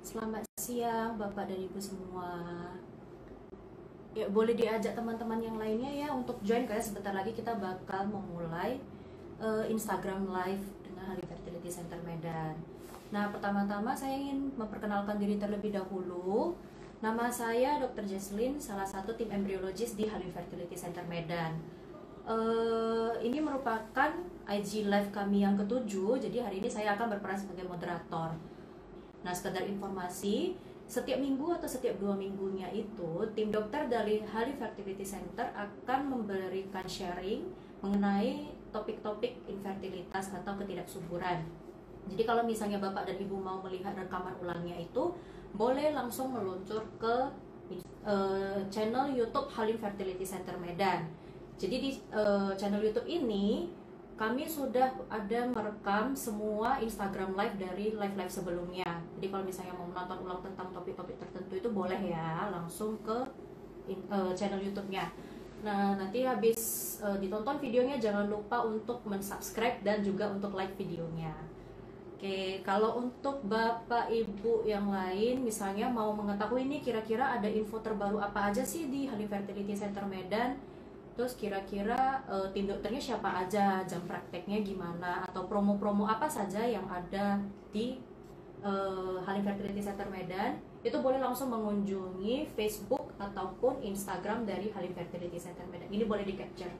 Selamat siang Bapak dan Ibu semua. Ya, boleh diajak teman-teman yang lainnya ya untuk join karena sebentar lagi kita bakal memulai Instagram Live dengan Halim Fertility Center Medan. Nah, pertama-tama saya ingin memperkenalkan diri terlebih dahulu. Nama saya Dr. Jesslyn, salah satu tim embriologis di Halim Fertility Center Medan. Ini merupakan IG Live kami yang ketujuh, jadi hari ini saya akan berperan sebagai moderator. Nah, sekedar informasi, setiap minggu atau setiap 2 minggunya itu, tim dokter dari Halim Fertility Center akan memberikan sharing mengenai topik-topik infertilitas atau ketidaksuburan. Jadi kalau misalnya Bapak dan Ibu mau melihat rekaman ulangnya itu, boleh langsung meluncur ke channel YouTube Halim Fertility Center Medan. Jadi di channel YouTube ini kami sudah ada merekam semua Instagram Live dari live-live sebelumnya. Jadi kalau misalnya mau menonton ulang tentang topik-topik tertentu itu boleh ya, langsung ke channel YouTube-nya. Nah, nanti habis ditonton videonya jangan lupa untuk mensubscribe dan juga untuk like videonya. Oke, kalau untuk Bapak Ibu yang lain misalnya mau mengetahui ini kira-kira ada info terbaru apa aja sih di Halim Fertility Center Medan, terus kira-kira tim dokternya siapa aja, jam prakteknya gimana, atau promo-promo apa saja yang ada di Halim Fertility Center Medan, itu boleh langsung mengunjungi Facebook ataupun Instagram dari Halim Fertility Center Medan. Ini boleh di-capture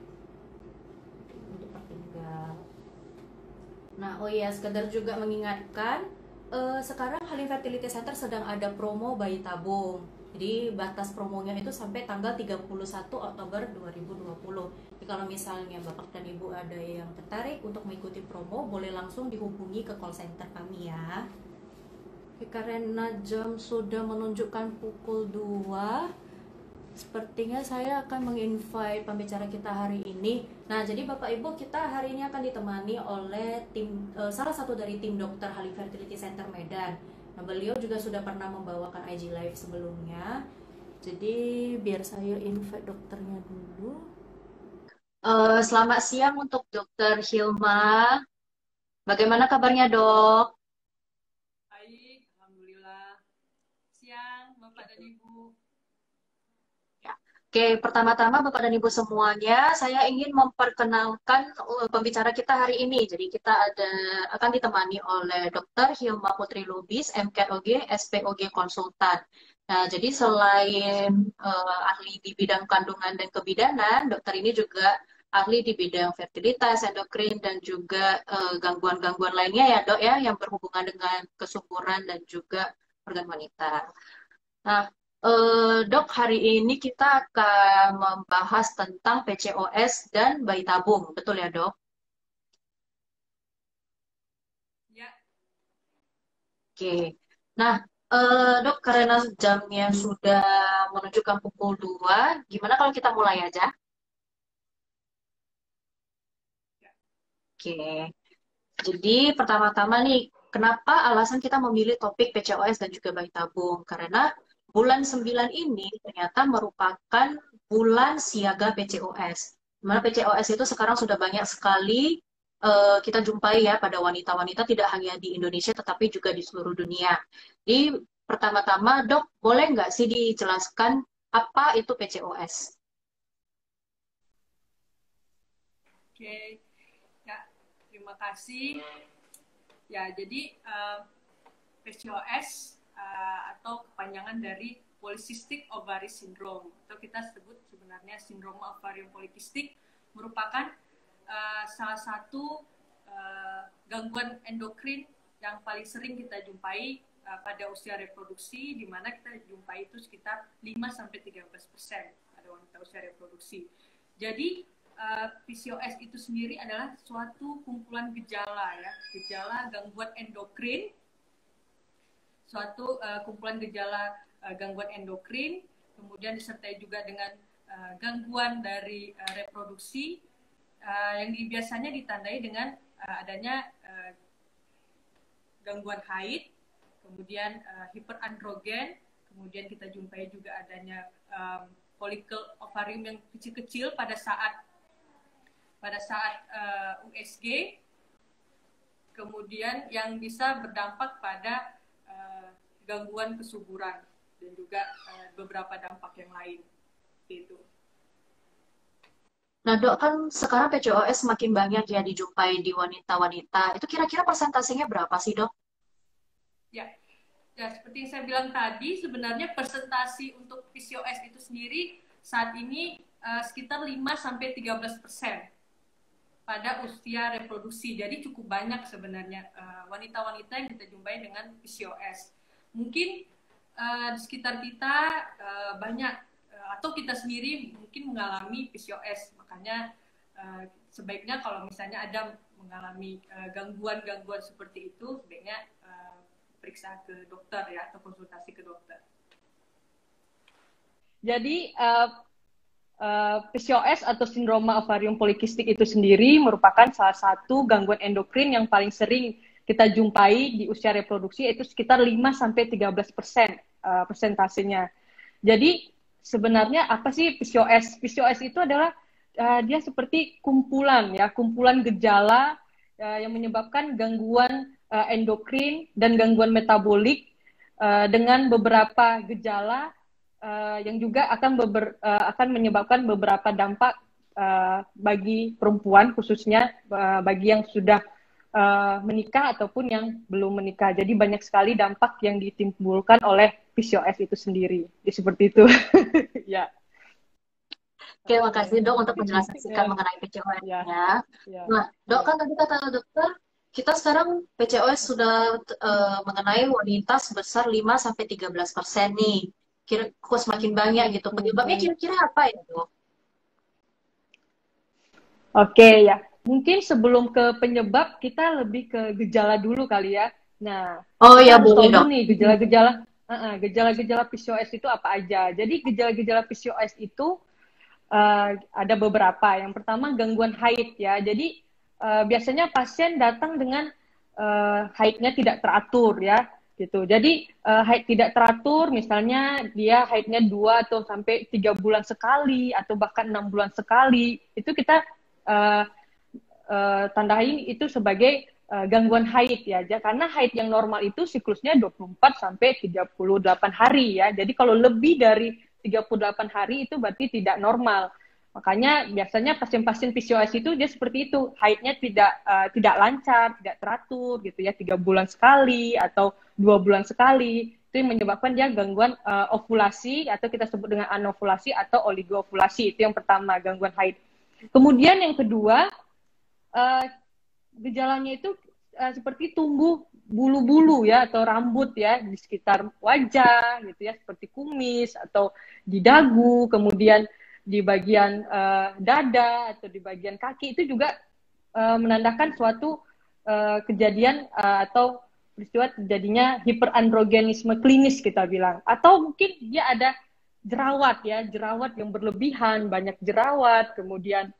untuk tertinggal. Nah, oh iya, sekedar juga mengingatkan, sekarang Halim Fertility Center sedang ada promo bayi tabung. Jadi batas promonya itu sampai tanggal 31 Oktober 2020. Jadi kalau misalnya Bapak dan Ibu ada yang tertarik untuk mengikuti promo, boleh langsung dihubungi ke call center kami ya. Oke, karena jam sudah menunjukkan pukul 2, sepertinya saya akan menginvite pembicara kita hari ini. Nah, jadi Bapak Ibu, kita hari ini akan ditemani oleh salah satu dari tim dokter Halim Fertility Center Medan. Nah, beliau juga sudah pernah membawakan IG Live sebelumnya. Jadi biar saya invite dokternya dulu. Selamat siang untuk Dokter Hilma. Bagaimana kabarnya, Dok? Baik, Alhamdulillah. Siang, Bapak dan Ibu. Ya. Oke, pertama-tama Bapak dan Ibu semuanya, saya ingin memperkenalkan pembicara kita hari ini. Jadi kita akan ditemani oleh Dr. Hilma Putri Lubis, MKOG, SPOG Konsultan. Nah, jadi selain ahli di bidang kandungan dan kebidanan, dokter ini juga ahli di bidang fertilitas, endokrin, dan juga gangguan-gangguan lainnya ya dok ya, yang berhubungan dengan kesuburan dan juga organ wanita. Nah, Dok, hari ini kita akan membahas tentang PCOS dan bayi tabung, betul ya, Dok? Ya, Oke. Nah, Dok, karena jamnya sudah menunjukkan pukul 2, gimana kalau kita mulai aja? ya. Oke. Jadi, pertama-tama nih, kenapa alasan kita memilih topik PCOS dan juga bayi tabung? Karena bulan 9 ini ternyata merupakan bulan siaga PCOS. Dimana PCOS itu sekarang sudah banyak sekali kita jumpai ya pada wanita-wanita tidak hanya di Indonesia tetapi juga di seluruh dunia. Jadi pertama-tama dok, boleh nggak sih dijelaskan apa itu PCOS? Oke. Ya, terima kasih. Ya, jadi PCOS atau kepanjangan dari Polycystic Ovary Syndrome atau kita sebut sebenarnya sindrom ovarium polikistik merupakan salah satu gangguan endokrin yang paling sering kita jumpai pada usia reproduksi, di mana kita jumpai itu sekitar 5-13% pada wanita usia reproduksi. Jadi PCOS itu sendiri adalah suatu kumpulan gejala ya, gejala gangguan endokrin, suatu kumpulan gejala gangguan endokrin, kemudian disertai juga dengan gangguan dari reproduksi yang biasanya ditandai dengan adanya gangguan haid, kemudian hiperandrogen, kemudian kita jumpai juga adanya folikel ovarium yang kecil-kecil pada saat USG, kemudian yang bisa berdampak pada gangguan kesuburan dan juga beberapa dampak yang lain gitu. Nah, Dok, kan sekarang PCOS semakin banyak ya dijumpai di wanita-wanita. Itu kira-kira persentasenya berapa sih, Dok? Ya, ya seperti yang saya bilang tadi, sebenarnya persentasi untuk PCOS itu sendiri saat ini sekitar 5-13% pada usia reproduksi. Jadi cukup banyak sebenarnya wanita-wanita yang kita jumpai dengan PCOS. Mungkin di sekitar kita banyak atau kita sendiri mungkin mengalami PCOS. Makanya sebaiknya kalau misalnya ada mengalami gangguan-gangguan seperti itu, sebaiknya periksa ke dokter ya, atau konsultasi ke dokter. Jadi PCOS atau sindroma ovarium polikistik itu sendiri merupakan salah satu gangguan endokrin yang paling sering kita jumpai di usia reproduksi, yaitu sekitar 5-13% persentasenya. Jadi sebenarnya apa sih PCOS? PCOS itu adalah dia seperti kumpulan gejala yang menyebabkan gangguan endokrin dan gangguan metabolik dengan beberapa gejala yang juga akan menyebabkan beberapa dampak bagi perempuan, khususnya bagi yang sudah menikah ataupun yang belum menikah. Jadi banyak sekali dampak yang ditimbulkan oleh PCOS itu sendiri. Jadi seperti itu. Ya. Oke, makasih Dok untuk penjelasan singkat mengenai PCOS-nya. Nah, Dok, kan tadi kata dokter, kita sekarang PCOS sudah mengenai wanita sebesar 5-13% nih. Kok semakin banyak gitu. Penyebabnya kira-kira apa ya, Dok? Oke, ya. Mungkin sebelum ke penyebab, kita lebih ke gejala dulu kali ya. Nah, ya harus boleh, tahu Dok. nih gejala-gejala PCOS itu apa aja. Jadi gejala-gejala PCOS itu ada beberapa. Yang pertama gangguan haid ya. Jadi biasanya pasien datang dengan haidnya tidak teratur ya. Gitu. Jadi haid tidak teratur, misalnya dia haidnya 2 atau sampai 3 bulan sekali atau bahkan 6 bulan sekali, itu kita tandain itu sebagai gangguan haid ya. Karena haid yang normal itu siklusnya 24 sampai 38 hari ya. Jadi kalau lebih dari 38 hari itu berarti tidak normal. Makanya biasanya pasien-pasien PCOS itu dia seperti itu, haidnya tidak lancar, tidak teratur gitu ya, 3 bulan sekali atau 2 bulan sekali. Itu yang menyebabkan dia gangguan ovulasi atau kita sebut dengan anovulasi atau oligoovulasi. Itu yang pertama, gangguan haid. Kemudian yang kedua, gejalanya itu seperti tumbuh bulu-bulu ya atau rambut ya di sekitar wajah gitu ya, seperti kumis atau di dagu, kemudian di bagian dada atau di bagian kaki. Itu juga menandakan suatu kejadian atau peristiwa terjadinya hiperandrogenisme klinis kita bilang. Atau mungkin dia ada jerawat ya, jerawat yang berlebihan, banyak jerawat, kemudian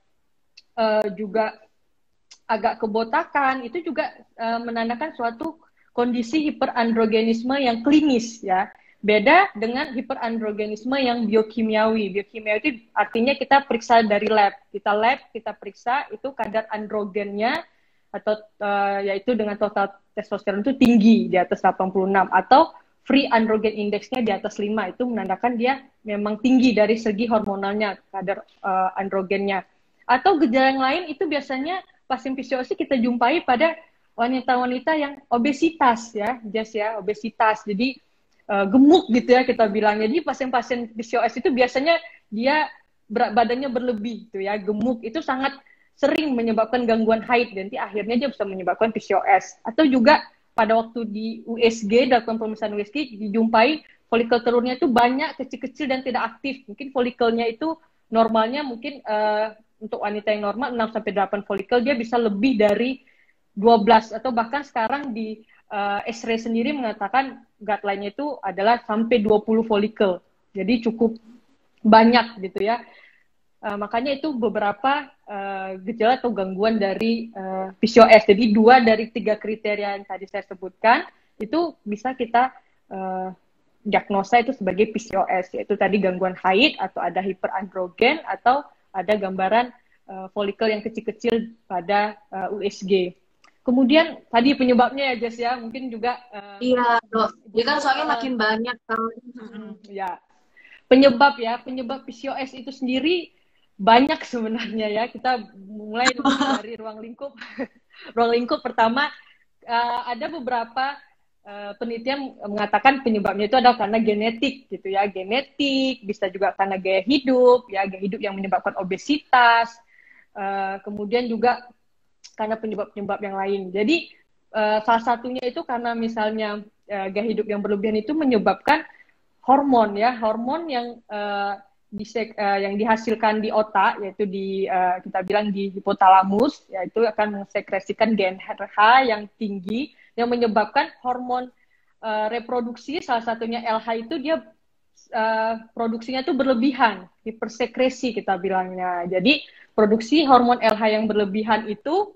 juga agak kebotakan. Itu juga menandakan suatu kondisi hiperandrogenisme yang klinis ya. Beda dengan hiperandrogenisme yang biokimiawi. Biokimiawi itu artinya kita periksa dari lab. Kita periksa itu kadar androgennya atau yaitu dengan total testosteron itu tinggi di atas 86 atau free androgen indexnya di atas 5. Itu menandakan dia memang tinggi dari segi hormonalnya, kadar androgennya. Atau gejala yang lain itu biasanya pasien PCOS kita jumpai pada wanita-wanita yang obesitas ya, obesitas. Jadi gemuk gitu ya kita bilang. Jadi pasien-pasien PCOS itu biasanya dia berat badannya berlebih gitu ya, gemuk. Itu sangat sering menyebabkan gangguan haid, dan akhirnya dia bisa menyebabkan PCOS. Atau juga pada waktu di USG, dalam pemeriksaan USG dijumpai folikel telurnya itu banyak, kecil-kecil dan tidak aktif. Mungkin folikelnya itu normalnya mungkin untuk wanita yang normal 6-8 folikel, dia bisa lebih dari 12 atau bahkan sekarang di X-ray sendiri mengatakan guideline-nya itu adalah sampai 20 folikel. Jadi cukup banyak gitu ya. Makanya itu beberapa gejala atau gangguan dari PCOS. Jadi 2 dari 3 kriteria yang tadi saya sebutkan itu bisa kita diagnosa itu sebagai PCOS, yaitu tadi gangguan haid atau ada hiperandrogen atau ada gambaran folikel yang kecil-kecil pada USG. Kemudian tadi penyebabnya ya Jess ya, mungkin juga Iya, Dok. Jadi kan soalnya uh, makin banyak kan. ya penyebab PCOS itu sendiri banyak sebenarnya ya. Kita mulai mungkin dari ruang lingkup. Ruang lingkup pertama, ada beberapa penelitian mengatakan penyebabnya itu adalah karena genetik gitu ya, genetik, bisa juga karena gaya hidup ya, gaya hidup yang menyebabkan obesitas, kemudian juga karena penyebab-penyebab yang lain. Jadi salah satunya itu karena misalnya gaya hidup yang berlebihan itu menyebabkan hormon ya, hormon yang dihasilkan di otak, yaitu kita bilang di hipotalamus, yaitu akan mensekresikan GnRH yang tinggi yang menyebabkan hormon reproduksi, salah satunya LH itu dia produksinya itu berlebihan, hipersekresi kita bilangnya. Jadi produksi hormon LH yang berlebihan itu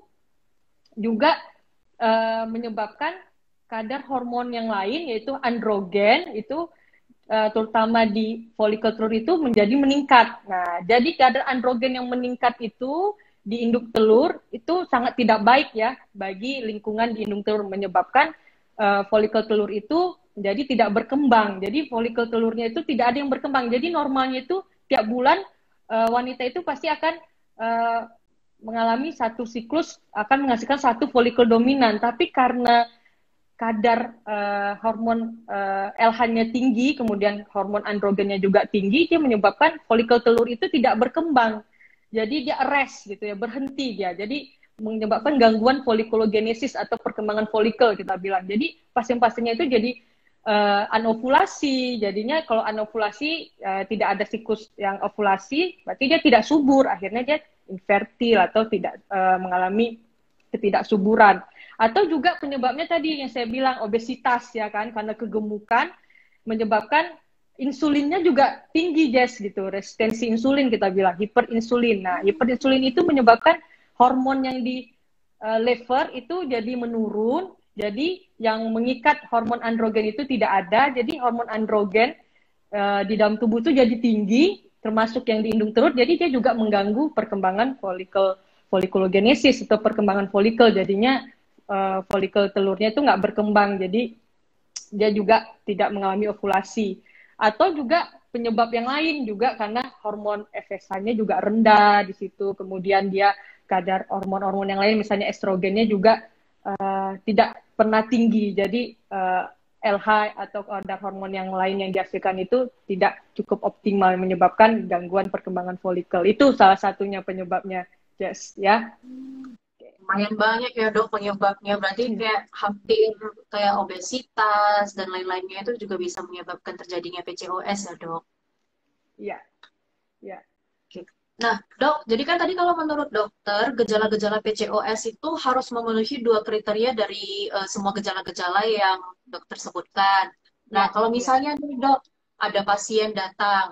juga menyebabkan kadar hormon yang lain, yaitu androgen, itu terutama di folikel telur itu menjadi meningkat. Nah, jadi kadar androgen yang meningkat itu di induk telur itu sangat tidak baik ya bagi lingkungan di induk telur, menyebabkan folikel telur itu menjadi tidak berkembang. Jadi folikel telurnya itu tidak ada yang berkembang. Jadi normalnya itu tiap bulan wanita itu pasti akan mengalami satu siklus, akan menghasilkan satu folikel dominan. Tapi karena kadar hormon LH-nya tinggi, kemudian hormon androgennya juga tinggi, dia menyebabkan folikel telur itu tidak berkembang. Jadi dia arrest gitu ya, berhenti dia. Jadi menyebabkan gangguan folikulogenesis atau perkembangan folikel kita bilang. Jadi pasien-pasiennya itu jadi anovulasi. Jadinya kalau anovulasi tidak ada siklus yang ovulasi, berarti dia tidak subur. Akhirnya dia infertil atau tidak mengalami ketidaksuburan. Atau juga penyebabnya tadi yang saya bilang obesitas ya kan, karena kegemukan menyebabkan insulinnya juga tinggi Jess gitu, resistensi insulin kita bilang, hiperinsulin. Nah, hiperinsulin itu menyebabkan hormon yang di liver itu jadi menurun, jadi yang mengikat hormon androgen itu tidak ada, jadi hormon androgen di dalam tubuh itu jadi tinggi, termasuk yang di indung telur, jadi dia juga mengganggu perkembangan folikulogenesis atau perkembangan folikel, jadinya folikel telurnya itu nggak berkembang, jadi dia juga tidak mengalami ovulasi. Atau juga penyebab yang lain juga karena hormon FSH-nya juga rendah di situ, kemudian dia kadar hormon-hormon yang lain misalnya estrogennya juga tidak pernah tinggi, jadi LH atau kadar hormon yang lain yang dihasilkan itu tidak cukup optimal, menyebabkan gangguan perkembangan folikel. Itu salah satunya penyebabnya, Jess ya. Lumayan banyak ya Dok penyebabnya, berarti kayak hampir kayak obesitas dan lain-lainnya itu juga bisa menyebabkan terjadinya PCOS ya Dok. Iya, ya. Nah Dok, jadi kan tadi kalau menurut dokter gejala-gejala PCOS itu harus memenuhi dua kriteria dari semua gejala-gejala yang dokter sebutkan. Nah kalau misalnya nih Dok, ada pasien datang,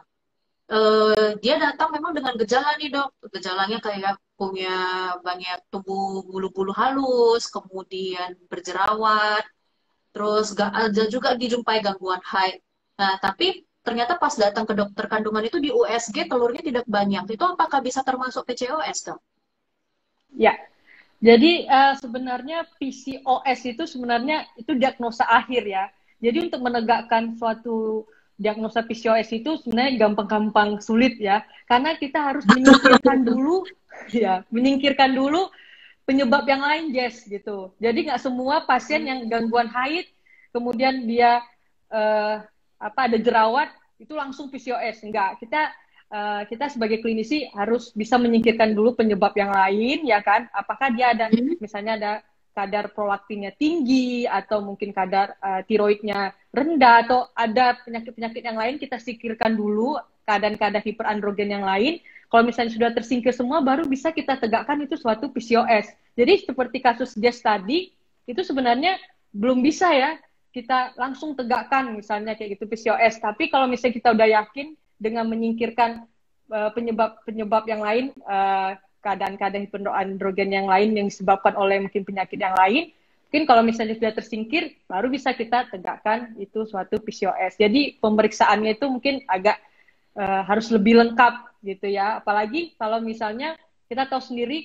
dia datang memang dengan gejala nih Dok, gejalanya kayak punya banyak tumbuh bulu-bulu halus, kemudian berjerawat, terus gak ada juga dijumpai gangguan haid. Nah, tapi ternyata pas datang ke dokter kandungan itu di USG telurnya tidak banyak. Itu apakah bisa termasuk PCOS, Dok? Ya, jadi sebenarnya PCOS itu sebenarnya itu diagnosa akhir ya. Jadi untuk menegakkan suatu diagnosa PCOS itu sebenarnya gampang-gampang sulit ya. Karena kita harus menyingkirkan dulu ya, menyingkirkan dulu penyebab yang lain, Jess gitu. Jadi nggak semua pasien yang gangguan haid kemudian dia ada jerawat itu langsung PCOS. Enggak, kita sebagai klinisi harus bisa menyingkirkan dulu penyebab yang lain ya kan. Apakah dia ada misalnya ada kadar prolaktinnya tinggi atau mungkin kadar tiroidnya rendah atau ada penyakit-penyakit yang lain, kita singkirkan dulu keadaan-keadaan hiperandrogen yang lain. Kalau misalnya sudah tersingkir semua, baru bisa kita tegakkan itu suatu PCOS. Jadi seperti kasus Jess tadi, itu sebenarnya belum bisa ya kita langsung tegakkan misalnya kayak gitu PCOS. Tapi kalau misalnya kita udah yakin dengan menyingkirkan penyebab-penyebab yang lain, keadaan-keadaan hiperandrogen yang lain yang disebabkan oleh mungkin penyakit yang lain, mungkin kalau misalnya sudah tersingkir, baru bisa kita tegakkan itu suatu PCOS. Jadi pemeriksaannya itu mungkin agak harus lebih lengkap gitu ya. Apalagi kalau misalnya kita tahu sendiri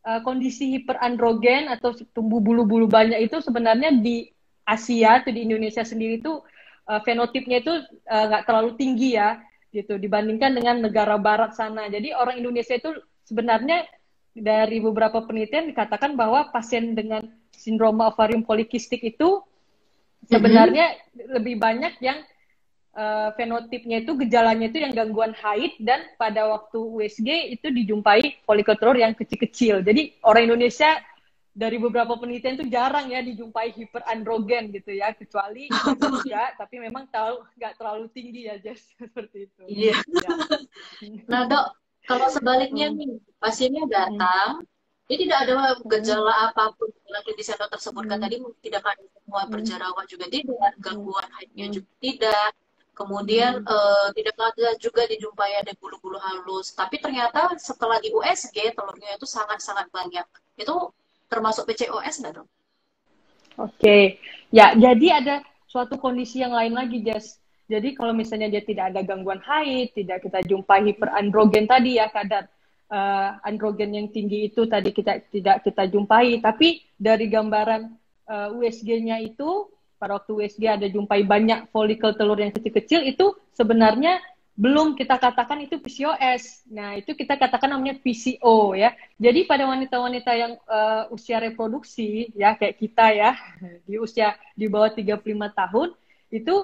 kondisi hiperandrogen atau tumbuh bulu-bulu banyak itu sebenarnya di Asia atau di Indonesia sendiri itu fenotipnya itu nggak terlalu tinggi ya gitu dibandingkan dengan negara barat sana. Jadi orang Indonesia itu sebenarnya dari beberapa penelitian dikatakan bahwa pasien dengan sindrom ovarium polikistik itu sebenarnya lebih banyak yang fenotipnya itu gejalanya itu yang gangguan haid dan pada waktu USG itu dijumpai folikel telur yang kecil-kecil. Jadi orang Indonesia dari beberapa penelitian itu jarang ya dijumpai hiperandrogen gitu ya, kecuali juga tapi memang nggak terlalu tinggi ya Jess seperti itu. Iya. Ya. Nah dok, kalau sebaliknya nih pasiennya datang, dia tidak ada gejala apapun dalam klinis yang dokter sebutkan tadi, tidak ada semua berjerawat juga tidak, gangguan haidnya juga tidak, kemudian tidak ada juga dijumpai ada bulu-bulu halus, tapi ternyata setelah di USG telurnya itu sangat-sangat banyak. Itu termasuk PCOS nggak dok? Oke, ya jadi ada suatu kondisi yang lain lagi, Jess. Jadi kalau misalnya dia tidak ada gangguan haid, tidak kita jumpai hiperandrogen tadi ya, kadar androgen yang tinggi itu tadi tidak kita jumpai, tapi dari gambaran USG-nya itu pada waktu USG ada jumpai banyak folikel telur yang kecil-kecil itu sebenarnya belum kita katakan itu PCOS. Nah, itu kita katakan namanya PCO ya. Jadi pada wanita-wanita yang usia reproduksi ya kayak kita ya, di usia di bawah 35 tahun itu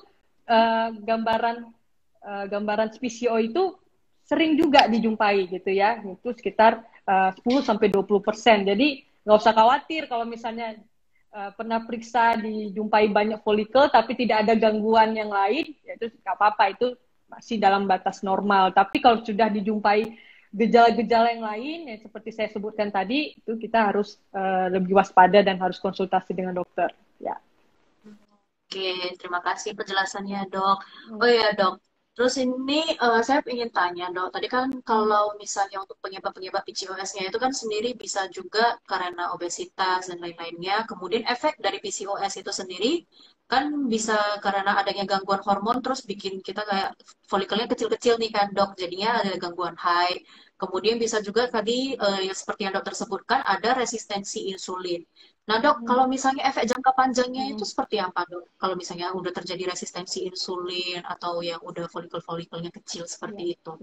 gambaran PCO itu sering juga dijumpai gitu ya. Itu sekitar 10-20%. Jadi nggak usah khawatir kalau misalnya pernah periksa dijumpai banyak folikel tapi tidak ada gangguan yang lain, ya itu nggak apa-apa, itu masih dalam batas normal. Tapi kalau sudah dijumpai gejala-gejala yang lain, ya seperti saya sebutkan tadi, itu kita harus lebih waspada dan harus konsultasi dengan dokter. Ya. Oke, terima kasih penjelasannya dok. Oh ya dok, terus ini saya ingin tanya dok, tadi kan kalau misalnya untuk penyebab-penyebab PCOS-nya itu kan sendiri bisa juga karena obesitas dan lain-lainnya, kemudian efek dari PCOS itu sendiri kan bisa karena adanya gangguan hormon terus bikin kita kayak folikelnya kecil-kecil nih kan dok, jadinya ada gangguan haid. Kemudian bisa juga tadi seperti yang dokter sebutkan ada resistensi insulin. Nah dok, kalau misalnya efek jangka panjangnya itu seperti apa dok? Kalau misalnya udah terjadi resistensi insulin atau yang udah folikel-folikelnya kecil seperti itu.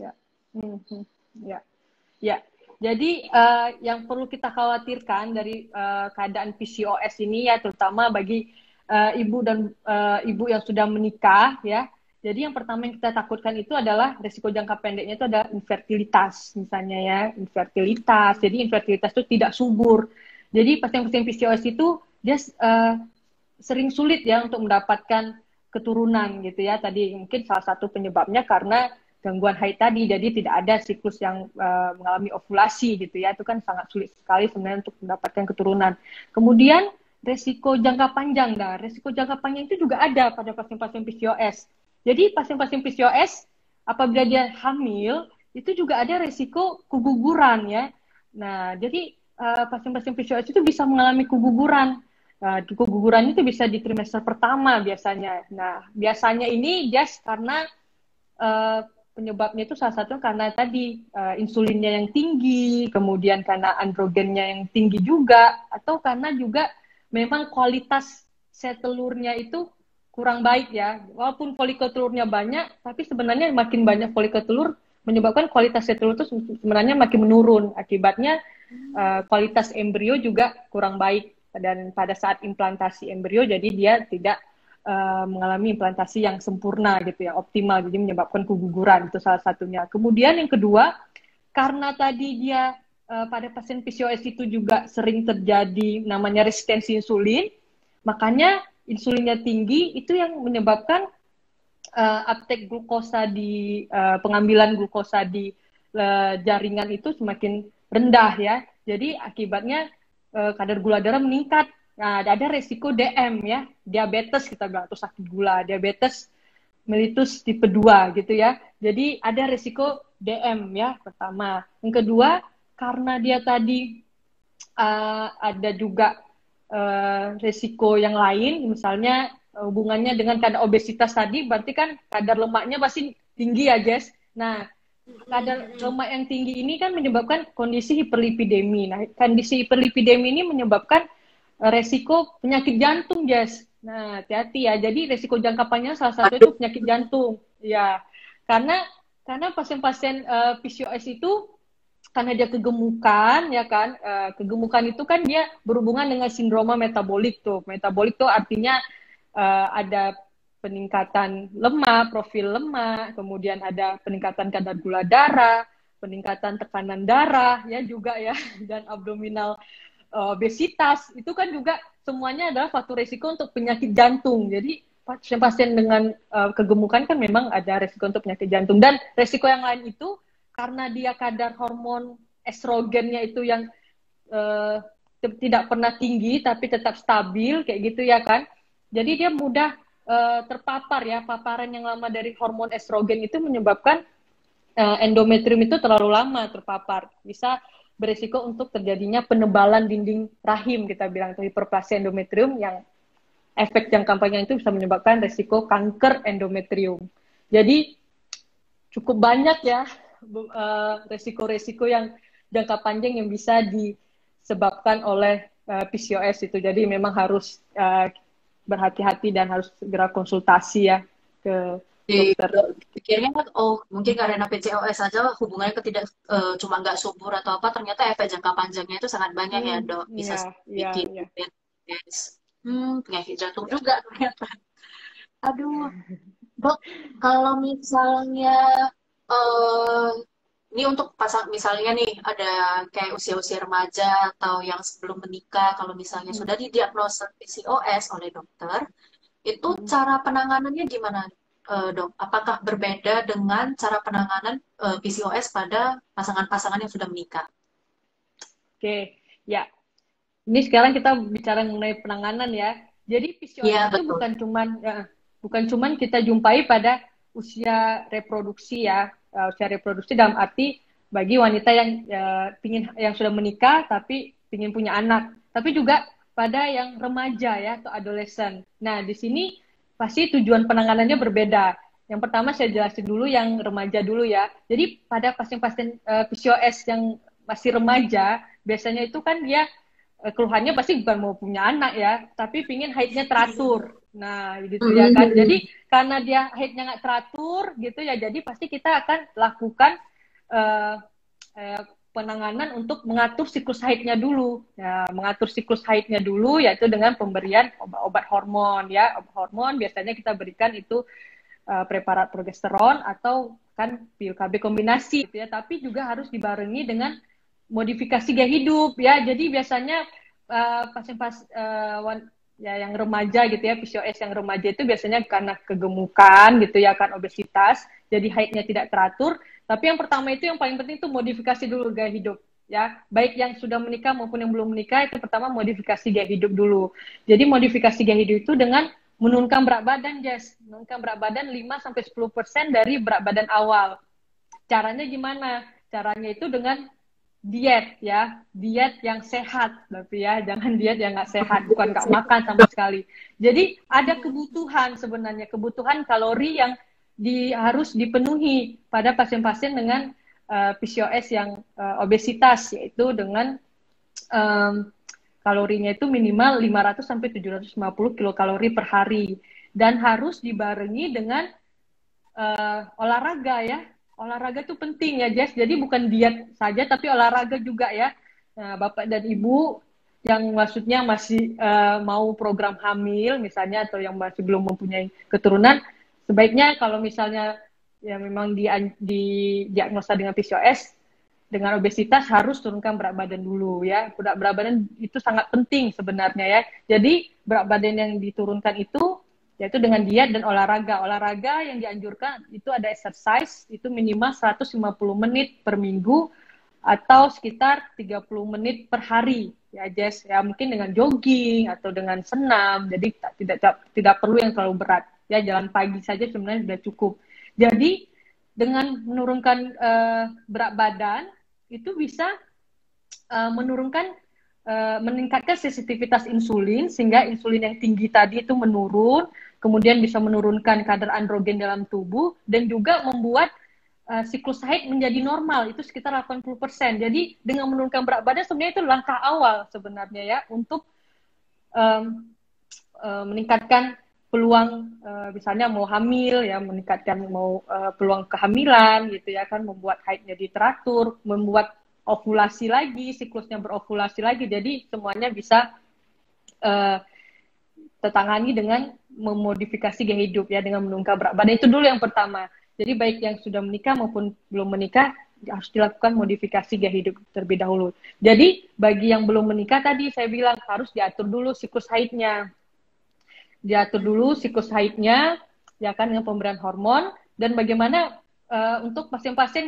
Ya. Ya. Jadi yang perlu kita khawatirkan dari keadaan PCOS ini ya terutama bagi ibu dan ibu yang sudah menikah ya. Jadi yang pertama yang kita takutkan itu adalah risiko jangka pendeknya itu ada infertilitas misalnya ya, infertilitas. Jadi infertilitas itu tidak subur. Jadi pasien-pasien PCOS itu dia sering sulit ya untuk mendapatkan keturunan gitu ya. Tadi mungkin salah satu penyebabnya karena gangguan haid tadi, jadi tidak ada siklus yang mengalami ovulasi gitu ya. Itu kan sangat sulit sekali sebenarnya untuk mendapatkan keturunan. Kemudian resiko jangka panjang, resiko jangka panjang itu juga ada pada pasien-pasien PCOS. Jadi pasien-pasien PCOS apabila dia hamil itu juga ada resiko keguguran ya. Nah, jadi pasien-pasien PCOS itu bisa mengalami keguguran. Keguguran itu bisa di trimester pertama biasanya. Nah, biasanya ini just karena penyebabnya itu salah satu karena tadi insulinnya yang tinggi, kemudian karena androgennya yang tinggi juga, atau karena juga memang kualitas sel telurnya itu kurang baik ya. Walaupun folikel telurnya banyak, tapi sebenarnya makin banyak folikel telur menyebabkan kualitas sel telur itu sebenarnya makin menurun. Akibatnya kualitas embrio juga kurang baik. Dan pada saat implantasi embrio, jadi dia tidak mengalami implantasi yang sempurna gitu, yang optimal. Jadi menyebabkan keguguran, itu salah satunya. Kemudian yang kedua, karena tadi dia pada pasien PCOS itu juga sering terjadi namanya resistensi insulin, makanya insulinnya tinggi, itu yang menyebabkan uptake glukosa di pengambilan glukosa di jaringan itu semakin rendah ya. Jadi akibatnya kadar gula darah meningkat. Nah, ada resiko DM ya, diabetes kita bilang, atau sakit gula, diabetes mellitus tipe 2 gitu ya. Jadi ada resiko DM ya, pertama. Yang kedua, karena dia tadi ada juga resiko yang lain, misalnya hubungannya dengan kadar obesitas tadi, berarti kan kadar lemaknya pasti tinggi ya, Jess. Nah, kadar lemak yang tinggi ini kan menyebabkan kondisi hiperlipidemi. Nah, kondisi hiperlipidemi ini menyebabkan resiko penyakit jantung, Jess. Nah, hati-hati ya. Jadi resiko jangka panjang salah satu itu penyakit jantung. Ya, karena pasien-pasien PCOS itu karena dia kegemukan, ya kan? Kegemukan itu kan dia berhubungan dengan sindroma metabolik tuh. Metabolik tuh artinya ada peningkatan lemak, profil lemak, kemudian ada peningkatan kadar gula darah, peningkatan tekanan darah, ya juga ya, dan abdominal obesitas. Itu kan juga semuanya adalah faktor risiko untuk penyakit jantung. Jadi pasien-pasien dengan kegemukan kan memang ada risiko untuk penyakit jantung. Dan risiko yang lain itu karena dia kadar hormon estrogennya itu yang tidak pernah tinggi tapi tetap stabil kayak gitu ya kan. Jadi dia mudah terpapar ya, paparan yang lama dari hormon estrogen itu menyebabkan endometrium itu terlalu lama terpapar, bisa berisiko untuk terjadinya penebalan dinding rahim, kita bilang itu hiperplasia endometrium, yang efek jangka panjang itu bisa menyebabkan risiko kanker endometrium. Jadi cukup banyak ya resiko-resiko yang jangka panjang yang bisa disebabkan oleh PCOS itu. Jadi memang harus berhati-hati dan harus segera konsultasi ya ke dokter. Pikirnya oh mungkin karena PCOS saja hubungannya cuma nggak subur atau apa, ternyata efek jangka panjangnya itu sangat banyak ya dok, bisa bikin diabetes, penyakit jantung juga ternyata. Aduh dok, kalau misalnya ini untuk misalnya nih ada kayak usia-usia remaja atau yang sebelum menikah, kalau misalnya sudah didiagnosa PCOS oleh dokter, itu cara penanganannya gimana dok? Apakah berbeda dengan cara penanganan PCOS pada pasangan-pasangan yang sudah menikah? Oke, ya. Ini sekarang kita bicara mengenai penanganan ya. Jadi PCOS Ya, itu betul. bukan cuman kita jumpai pada usia reproduksi ya. Usia reproduksi dalam arti bagi wanita yang sudah menikah tapi ingin punya anak, tapi juga pada yang remaja ya atau adolescent. Nah, di sini pasti tujuan penanganannya berbeda. Yang pertama saya jelasin dulu yang remaja dulu ya. Jadi pada pasien-pasien PCOS yang masih remaja, biasanya itu kan dia keluhannya pasti bukan mau punya anak ya, tapi pingin haidnya teratur. Nah, gitu ya kan. Jadi karena dia haidnya nggak teratur gitu ya, jadi pasti kita akan lakukan penanganan untuk mengatur siklus haidnya dulu. Ya, mengatur siklus haidnya dulu yaitu dengan pemberian obat hormon ya. Obat hormon biasanya kita berikan itu preparat progesteron atau kan pil KB kombinasi gitu ya, tapi juga harus dibarengi dengan modifikasi gaya hidup ya. Jadi biasanya ya yang remaja gitu ya, PCOS yang remaja itu biasanya karena kegemukan gitu ya kan, obesitas, jadi haidnya tidak teratur. Tapi yang pertama itu yang paling penting itu modifikasi dulu gaya hidup ya. Baik yang sudah menikah maupun yang belum menikah, itu pertama modifikasi gaya hidup dulu. Jadi modifikasi gaya hidup itu dengan menurunkan berat badan, Jess. Menurunkan berat badan 5-10% dari berat badan awal. Caranya gimana? Caranya itu dengan diet ya, diet yang sehat, tapi ya jangan diet yang nggak sehat, bukan nggak makan sama sekali. Jadi ada kebutuhan sebenarnya, kebutuhan kalori yang harus dipenuhi pada pasien-pasien dengan PCOS yang obesitas, yaitu dengan kalorinya itu minimal 500-750 kilokalori per hari, dan harus dibarengi dengan olahraga ya. Olahraga itu penting ya, Jess. Jadi bukan diet saja, tapi olahraga juga ya. Nah, Bapak dan Ibu yang maksudnya masih mau program hamil misalnya, atau yang masih belum mempunyai keturunan, sebaiknya kalau misalnya ya memang didiagnosa dengan PCOS, dengan obesitas, harus turunkan berat badan dulu ya. Berat badan itu sangat penting sebenarnya ya. Jadi berat badan yang diturunkan itu yaitu dengan diet dan olahraga. Olahraga yang dianjurkan itu ada exercise, itu minimal 150 menit per minggu atau sekitar 30 menit per hari. Ya, Jess, ya mungkin dengan jogging atau dengan senam. Jadi tidak perlu yang terlalu berat. Ya, jalan pagi saja sebenarnya sudah cukup. Jadi dengan menurunkan berat badan itu bisa meningkatkan sensitivitas insulin, sehingga insulin yang tinggi tadi itu menurun, kemudian bisa menurunkan kadar androgen dalam tubuh, dan juga membuat siklus haid menjadi normal, itu sekitar 80%. Jadi dengan menurunkan berat badan sebenarnya itu langkah awal sebenarnya ya untuk meningkatkan peluang misalnya mau hamil ya, meningkatkan mau peluang kehamilan gitu ya kan, membuat haid jadi teratur, membuat ovulasi lagi, siklusnya berovulasi lagi. Jadi semuanya bisa tertangani dengan memodifikasi gaya hidup ya, dengan menurunkan berat badan. Itu dulu yang pertama. Jadi baik yang sudah menikah maupun belum menikah harus dilakukan modifikasi gaya hidup terlebih dahulu. Jadi bagi yang belum menikah tadi saya bilang harus diatur dulu siklus haidnya. Diatur dulu siklus haidnya ya kan, dengan pemberian hormon. Dan bagaimana untuk pasien-pasien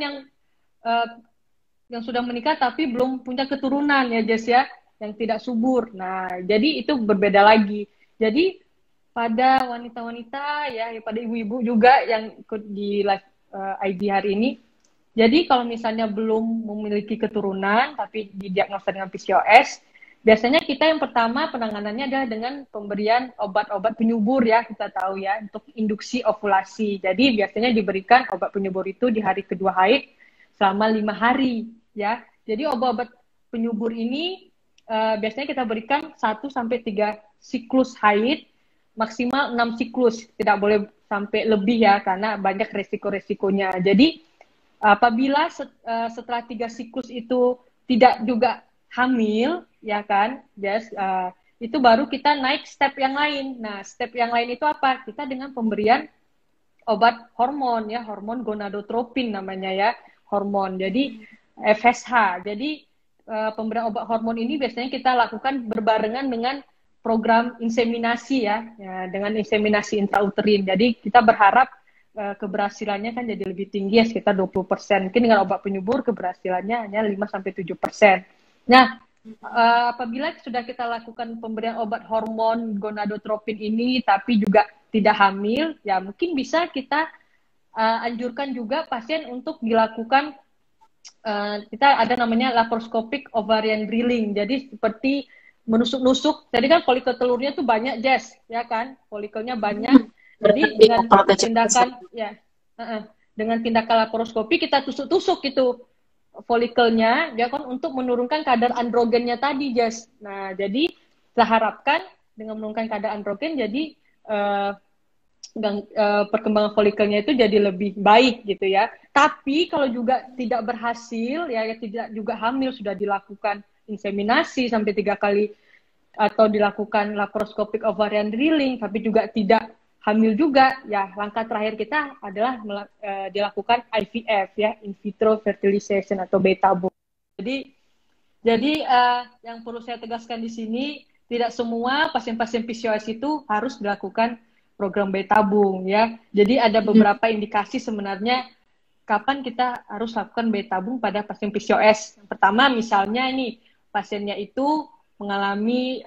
yang sudah menikah tapi belum punya keturunan ya Jess ya, yang tidak subur. Nah, jadi itu berbeda lagi. Jadi pada wanita-wanita ya, pada ibu-ibu juga yang ikut di live ID hari ini. Jadi kalau misalnya belum memiliki keturunan tapi didiagnosa dengan PCOS, biasanya kita yang pertama penanganannya adalah dengan pemberian obat-obat penyubur ya, kita tahu ya, untuk induksi ovulasi. Jadi biasanya diberikan obat penyubur itu di hari kedua haid selama 5 hari ya. Jadi obat-obat penyubur ini biasanya kita berikan 1-3 siklus haid, maksimal 6 siklus, tidak boleh sampai lebih ya, karena banyak resiko-resikonya. Jadi apabila setelah 3 siklus itu tidak juga hamil, ya kan, Jess, itu baru kita naik step yang lain. Nah, step yang lain itu apa? Kita dengan pemberian obat hormon ya, hormon gonadotropin namanya ya, hormon. Jadi FSH. Jadi pemberian obat hormon ini biasanya kita lakukan berbarengan dengan program inseminasi ya, dengan inseminasi intrauterin. Jadi kita berharap keberhasilannya kan jadi lebih tinggi ya, sekitar 20%. Mungkin dengan obat penyubur keberhasilannya hanya 5-7%. Nah, apabila sudah kita lakukan pemberian obat hormon gonadotropin ini tapi juga tidak hamil, ya mungkin bisa kita anjurkan juga pasien untuk dilakukan kita ada namanya laparoscopic ovarian drilling. Jadi seperti menusuk-nusuk. Jadi kan folikel telurnya tuh banyak, Jess, ya kan? Folikelnya banyak. Jadi dengan tindakan ya, dengan tindakan laparoskopi kita tusuk-tusuk itu folikelnya, ya kan, untuk menurunkan kadar androgennya tadi, Jess. Nah, jadi kita harapkan dengan menurunkan kadar androgen, jadi perkembangan folikelnya itu jadi lebih baik gitu ya. Tapi kalau juga tidak berhasil ya, tidak juga hamil, sudah dilakukan inseminasi sampai 3 kali atau dilakukan laparoscopic ovarian drilling tapi juga tidak hamil juga, ya langkah terakhir kita adalah dilakukan IVF ya, in vitro fertilization atau bayi tabung. Jadi yang perlu saya tegaskan di sini, tidak semua pasien-pasien PCOS itu harus dilakukan program bayi tabung ya. Jadi ada beberapa indikasi sebenarnya kapan kita harus lakukan bayi tabung pada pasien PCOS. Yang pertama misalnya ini pasiennya itu mengalami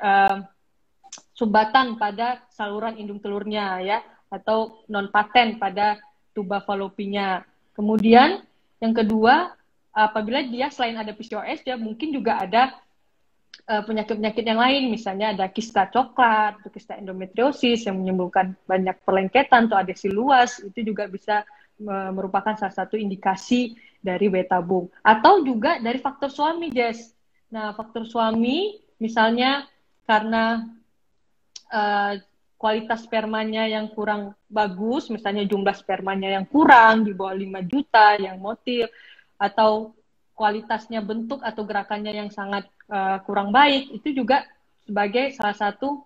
sumbatan pada saluran indung telurnya ya, atau non paten pada tuba falopinya. Kemudian yang kedua, apabila dia selain ada PCOS, dia mungkin juga ada penyakit-penyakit yang lain, misalnya ada kista coklat, atau kista endometriosis yang menimbulkan banyak perlengketan atau adesi luas, itu juga bisa merupakan salah satu indikasi dari bayi tabung. Atau juga dari faktor suami, Jess. Nah, faktor suami misalnya karena kualitas spermanya yang kurang bagus, misalnya jumlah spermanya yang kurang, di bawah 5 juta, yang motil, atau kualitasnya bentuk atau gerakannya yang sangat kurang baik, itu juga sebagai salah satu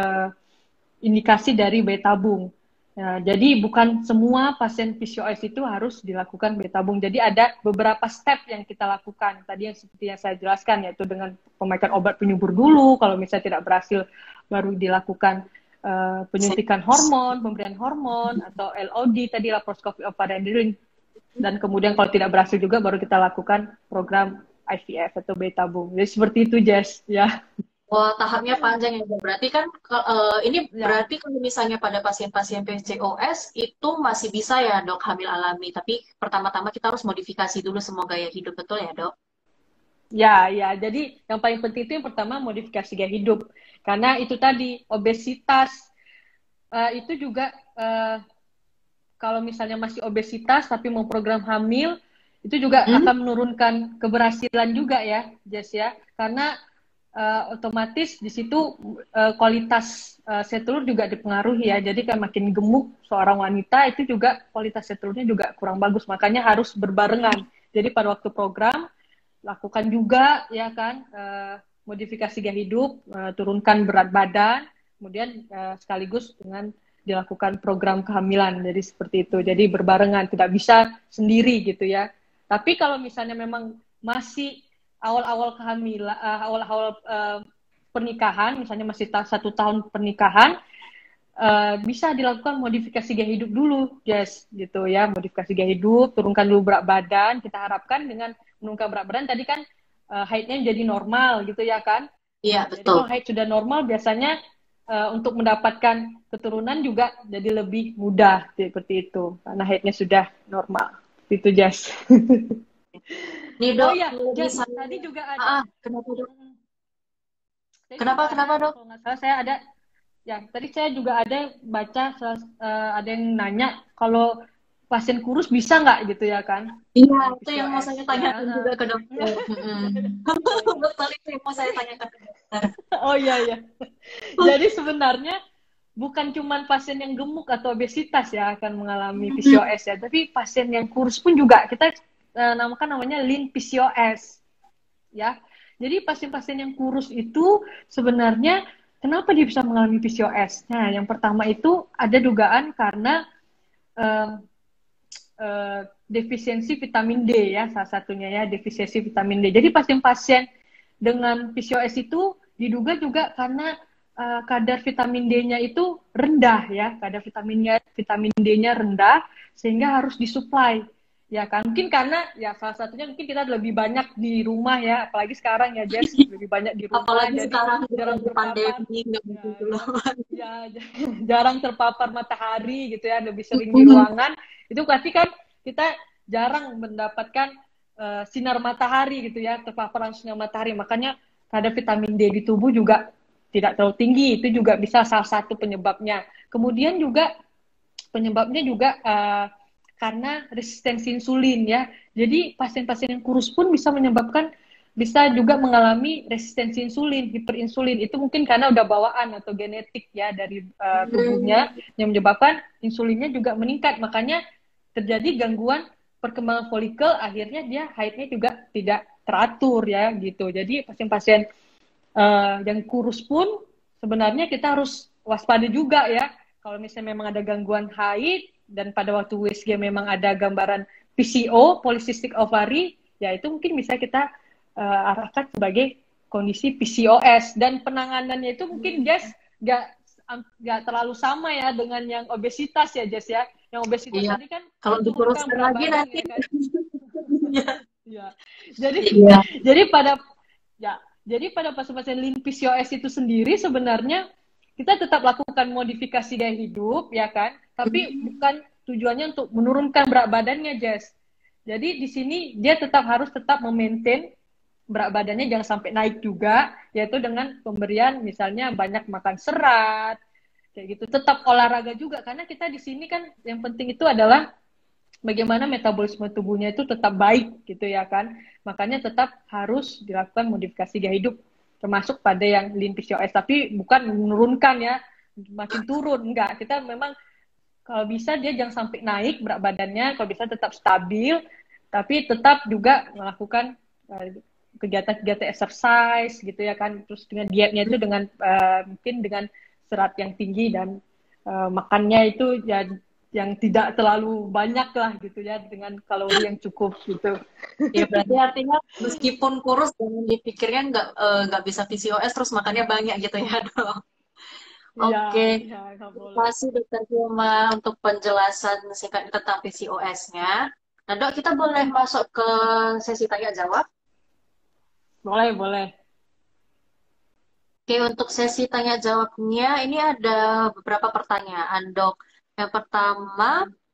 indikasi dari bayi tabung. Nah, jadi bukan semua pasien PCOS itu harus dilakukan bayi tabung. Jadi ada beberapa step yang kita lakukan. Tadi yang seperti yang saya jelaskan, yaitu dengan pemakaian obat penyubur dulu. Kalau misalnya tidak berhasil, baru dilakukan penyuntikan hormon, pemberian hormon, atau LOD, tadi laparoscopic ovarian drilling. Dan kemudian kalau tidak berhasil juga, baru kita lakukan program IVF atau bayi tabung. Jadi seperti itu, Jess. Ya. Wah, tahapnya panjang ya. Berarti kan ini berarti kalau misalnya pada pasien-pasien PCOS itu masih bisa ya, Dok, hamil alami. Tapi pertama-tama kita harus modifikasi dulu semua gaya hidup, betul ya, Dok? Ya. Jadi yang paling penting itu yang pertama modifikasi gaya hidup. Karena itu tadi obesitas itu juga kalau misalnya masih obesitas tapi mau program hamil, itu juga akan menurunkan keberhasilan juga ya, Jess ya. Karena otomatis di situ kualitas sel telur juga dipengaruhi ya. Jadi kan makin gemuk seorang wanita itu juga kualitas sel telurnya juga kurang bagus. Makanya harus berbarengan. Jadi pada waktu program lakukan juga ya kan modifikasi gaya hidup, turunkan berat badan, kemudian sekaligus dengan dilakukan program kehamilan. Jadi seperti itu. Jadi berbarengan, tidak bisa sendiri gitu ya. Tapi kalau misalnya memang masih awal-awal kehamilan, awal-awal pernikahan, misalnya masih 1 tahun pernikahan, bisa dilakukan modifikasi gaya hidup dulu, Jess, gitu ya. Modifikasi gaya hidup, turunkan dulu berat badan. Kita harapkan dengan menurunkan berat badan tadi kan haidnya jadi normal gitu ya kan. Iya, Jadi betul. kalau haid sudah normal biasanya untuk mendapatkan keturunan juga jadi lebih mudah seperti itu karena haidnya sudah normal. Itu Jess. Nih, Oh Dok, ya, kalau Jess, misalnya tadi juga ada. kenapa, Dok? Tadi Kenapa, juga kenapa, ada, Dok? kalau nggak salah saya ada, ya tadi saya juga ada baca, ada yang nanya kalau pasien kurus bisa nggak gitu ya kan, Iya, itu yang mau PCOS saya ya. tanyakan juga ke dokter. Ya, ya. Betul, itu yang mau saya tanyakan ke dokter. Oh iya ya. Jadi sebenarnya bukan cuma pasien yang gemuk atau obesitas ya akan mengalami PCOS ya, tapi pasien yang kurus pun juga kita namakan namanya lean PCOS ya. Jadi pasien-pasien yang kurus itu sebenarnya kenapa dia bisa mengalami PCOS? Nah, yang pertama itu ada dugaan karena eh, defisiensi vitamin D ya, salah satunya ya defisiensi vitamin D. Jadi pasien-pasien dengan PCOS itu diduga juga karena kadar vitamin D-nya itu rendah ya, kadar vitamin D-nya rendah sehingga harus disuplai. Ya kan, mungkin karena ya salah satunya mungkin kita lebih banyak di rumah ya, apalagi sekarang ya Jess, lebih banyak di rumah, Apalagi jadi sekarang jarang lagi terpapar, pandemi, nggak ya, mungkin keluar. jarang terpapar matahari gitu ya, lebih sering di ruangan, itu berarti kan kita jarang mendapatkan sinar matahari gitu ya, terpapar langsung sinar matahari, makanya kadar vitamin D di tubuh juga tidak terlalu tinggi, itu juga bisa salah satu penyebabnya. Kemudian juga penyebabnya juga karena resistensi insulin ya. Jadi pasien-pasien yang kurus pun bisa juga mengalami resistensi insulin, hiperinsulin. Itu mungkin karena udah bawaan atau genetik ya dari tubuhnya yang menyebabkan insulinnya juga meningkat. Makanya terjadi gangguan perkembangan folikel, akhirnya dia haidnya juga tidak teratur ya gitu. Jadi pasien-pasien yang kurus pun sebenarnya kita harus waspada juga ya. Kalau misalnya memang ada gangguan haid dan pada waktu USG memang ada gambaran PCO, polycystic ovary, ya itu mungkin bisa kita arahkan sebagai kondisi PCOS, dan penanganannya itu mungkin Jess nggak terlalu sama ya dengan yang obesitas ya Jess ya. Yang obesitas tadi kan Kalau turunkan dikuruskan berat lagi badan nanti. ya kan. Iya. Ya. Jadi Iya. jadi pada pasien-pasien lean PCOS itu sendiri sebenarnya kita tetap lakukan modifikasi gaya hidup ya kan, tapi bukan tujuannya untuk menurunkan berat badannya Jess. Jadi di sini dia harus tetap memaintain berat badannya jangan sampai naik juga, yaitu dengan pemberian misalnya banyak makan serat kayak gitu, tetap olahraga juga karena kita di sini kan yang penting itu adalah bagaimana metabolisme tubuhnya itu tetap baik gitu ya kan. Makanya tetap harus dilakukan modifikasi gaya hidup termasuk pada yang lean PCOS, tapi bukan menurunkan ya, makin turun, enggak. Kita memang kalau bisa dia jangan sampai naik berat badannya, kalau bisa tetap stabil, tapi tetap juga melakukan kegiatan-kegiatan exercise gitu ya kan. Terus dengan dietnya itu dengan mungkin dengan serat yang tinggi dan makannya itu ya yang tidak terlalu banyak lah gitu ya, dengan kalori yang cukup gitu. Ya berarti artinya meskipun kurus jangan dipikirnya nggak bisa PCOS terus makannya banyak gitu ya dok. Oke, Ya, nggak terima boleh. kasih dokter Hilma untuk penjelasan singkat tentang PCOS-nya. Nah dok, kita boleh masuk ke sesi tanya jawab. Boleh, boleh. Oke, untuk sesi tanya jawabnya ini ada beberapa pertanyaan dok. Yang pertama,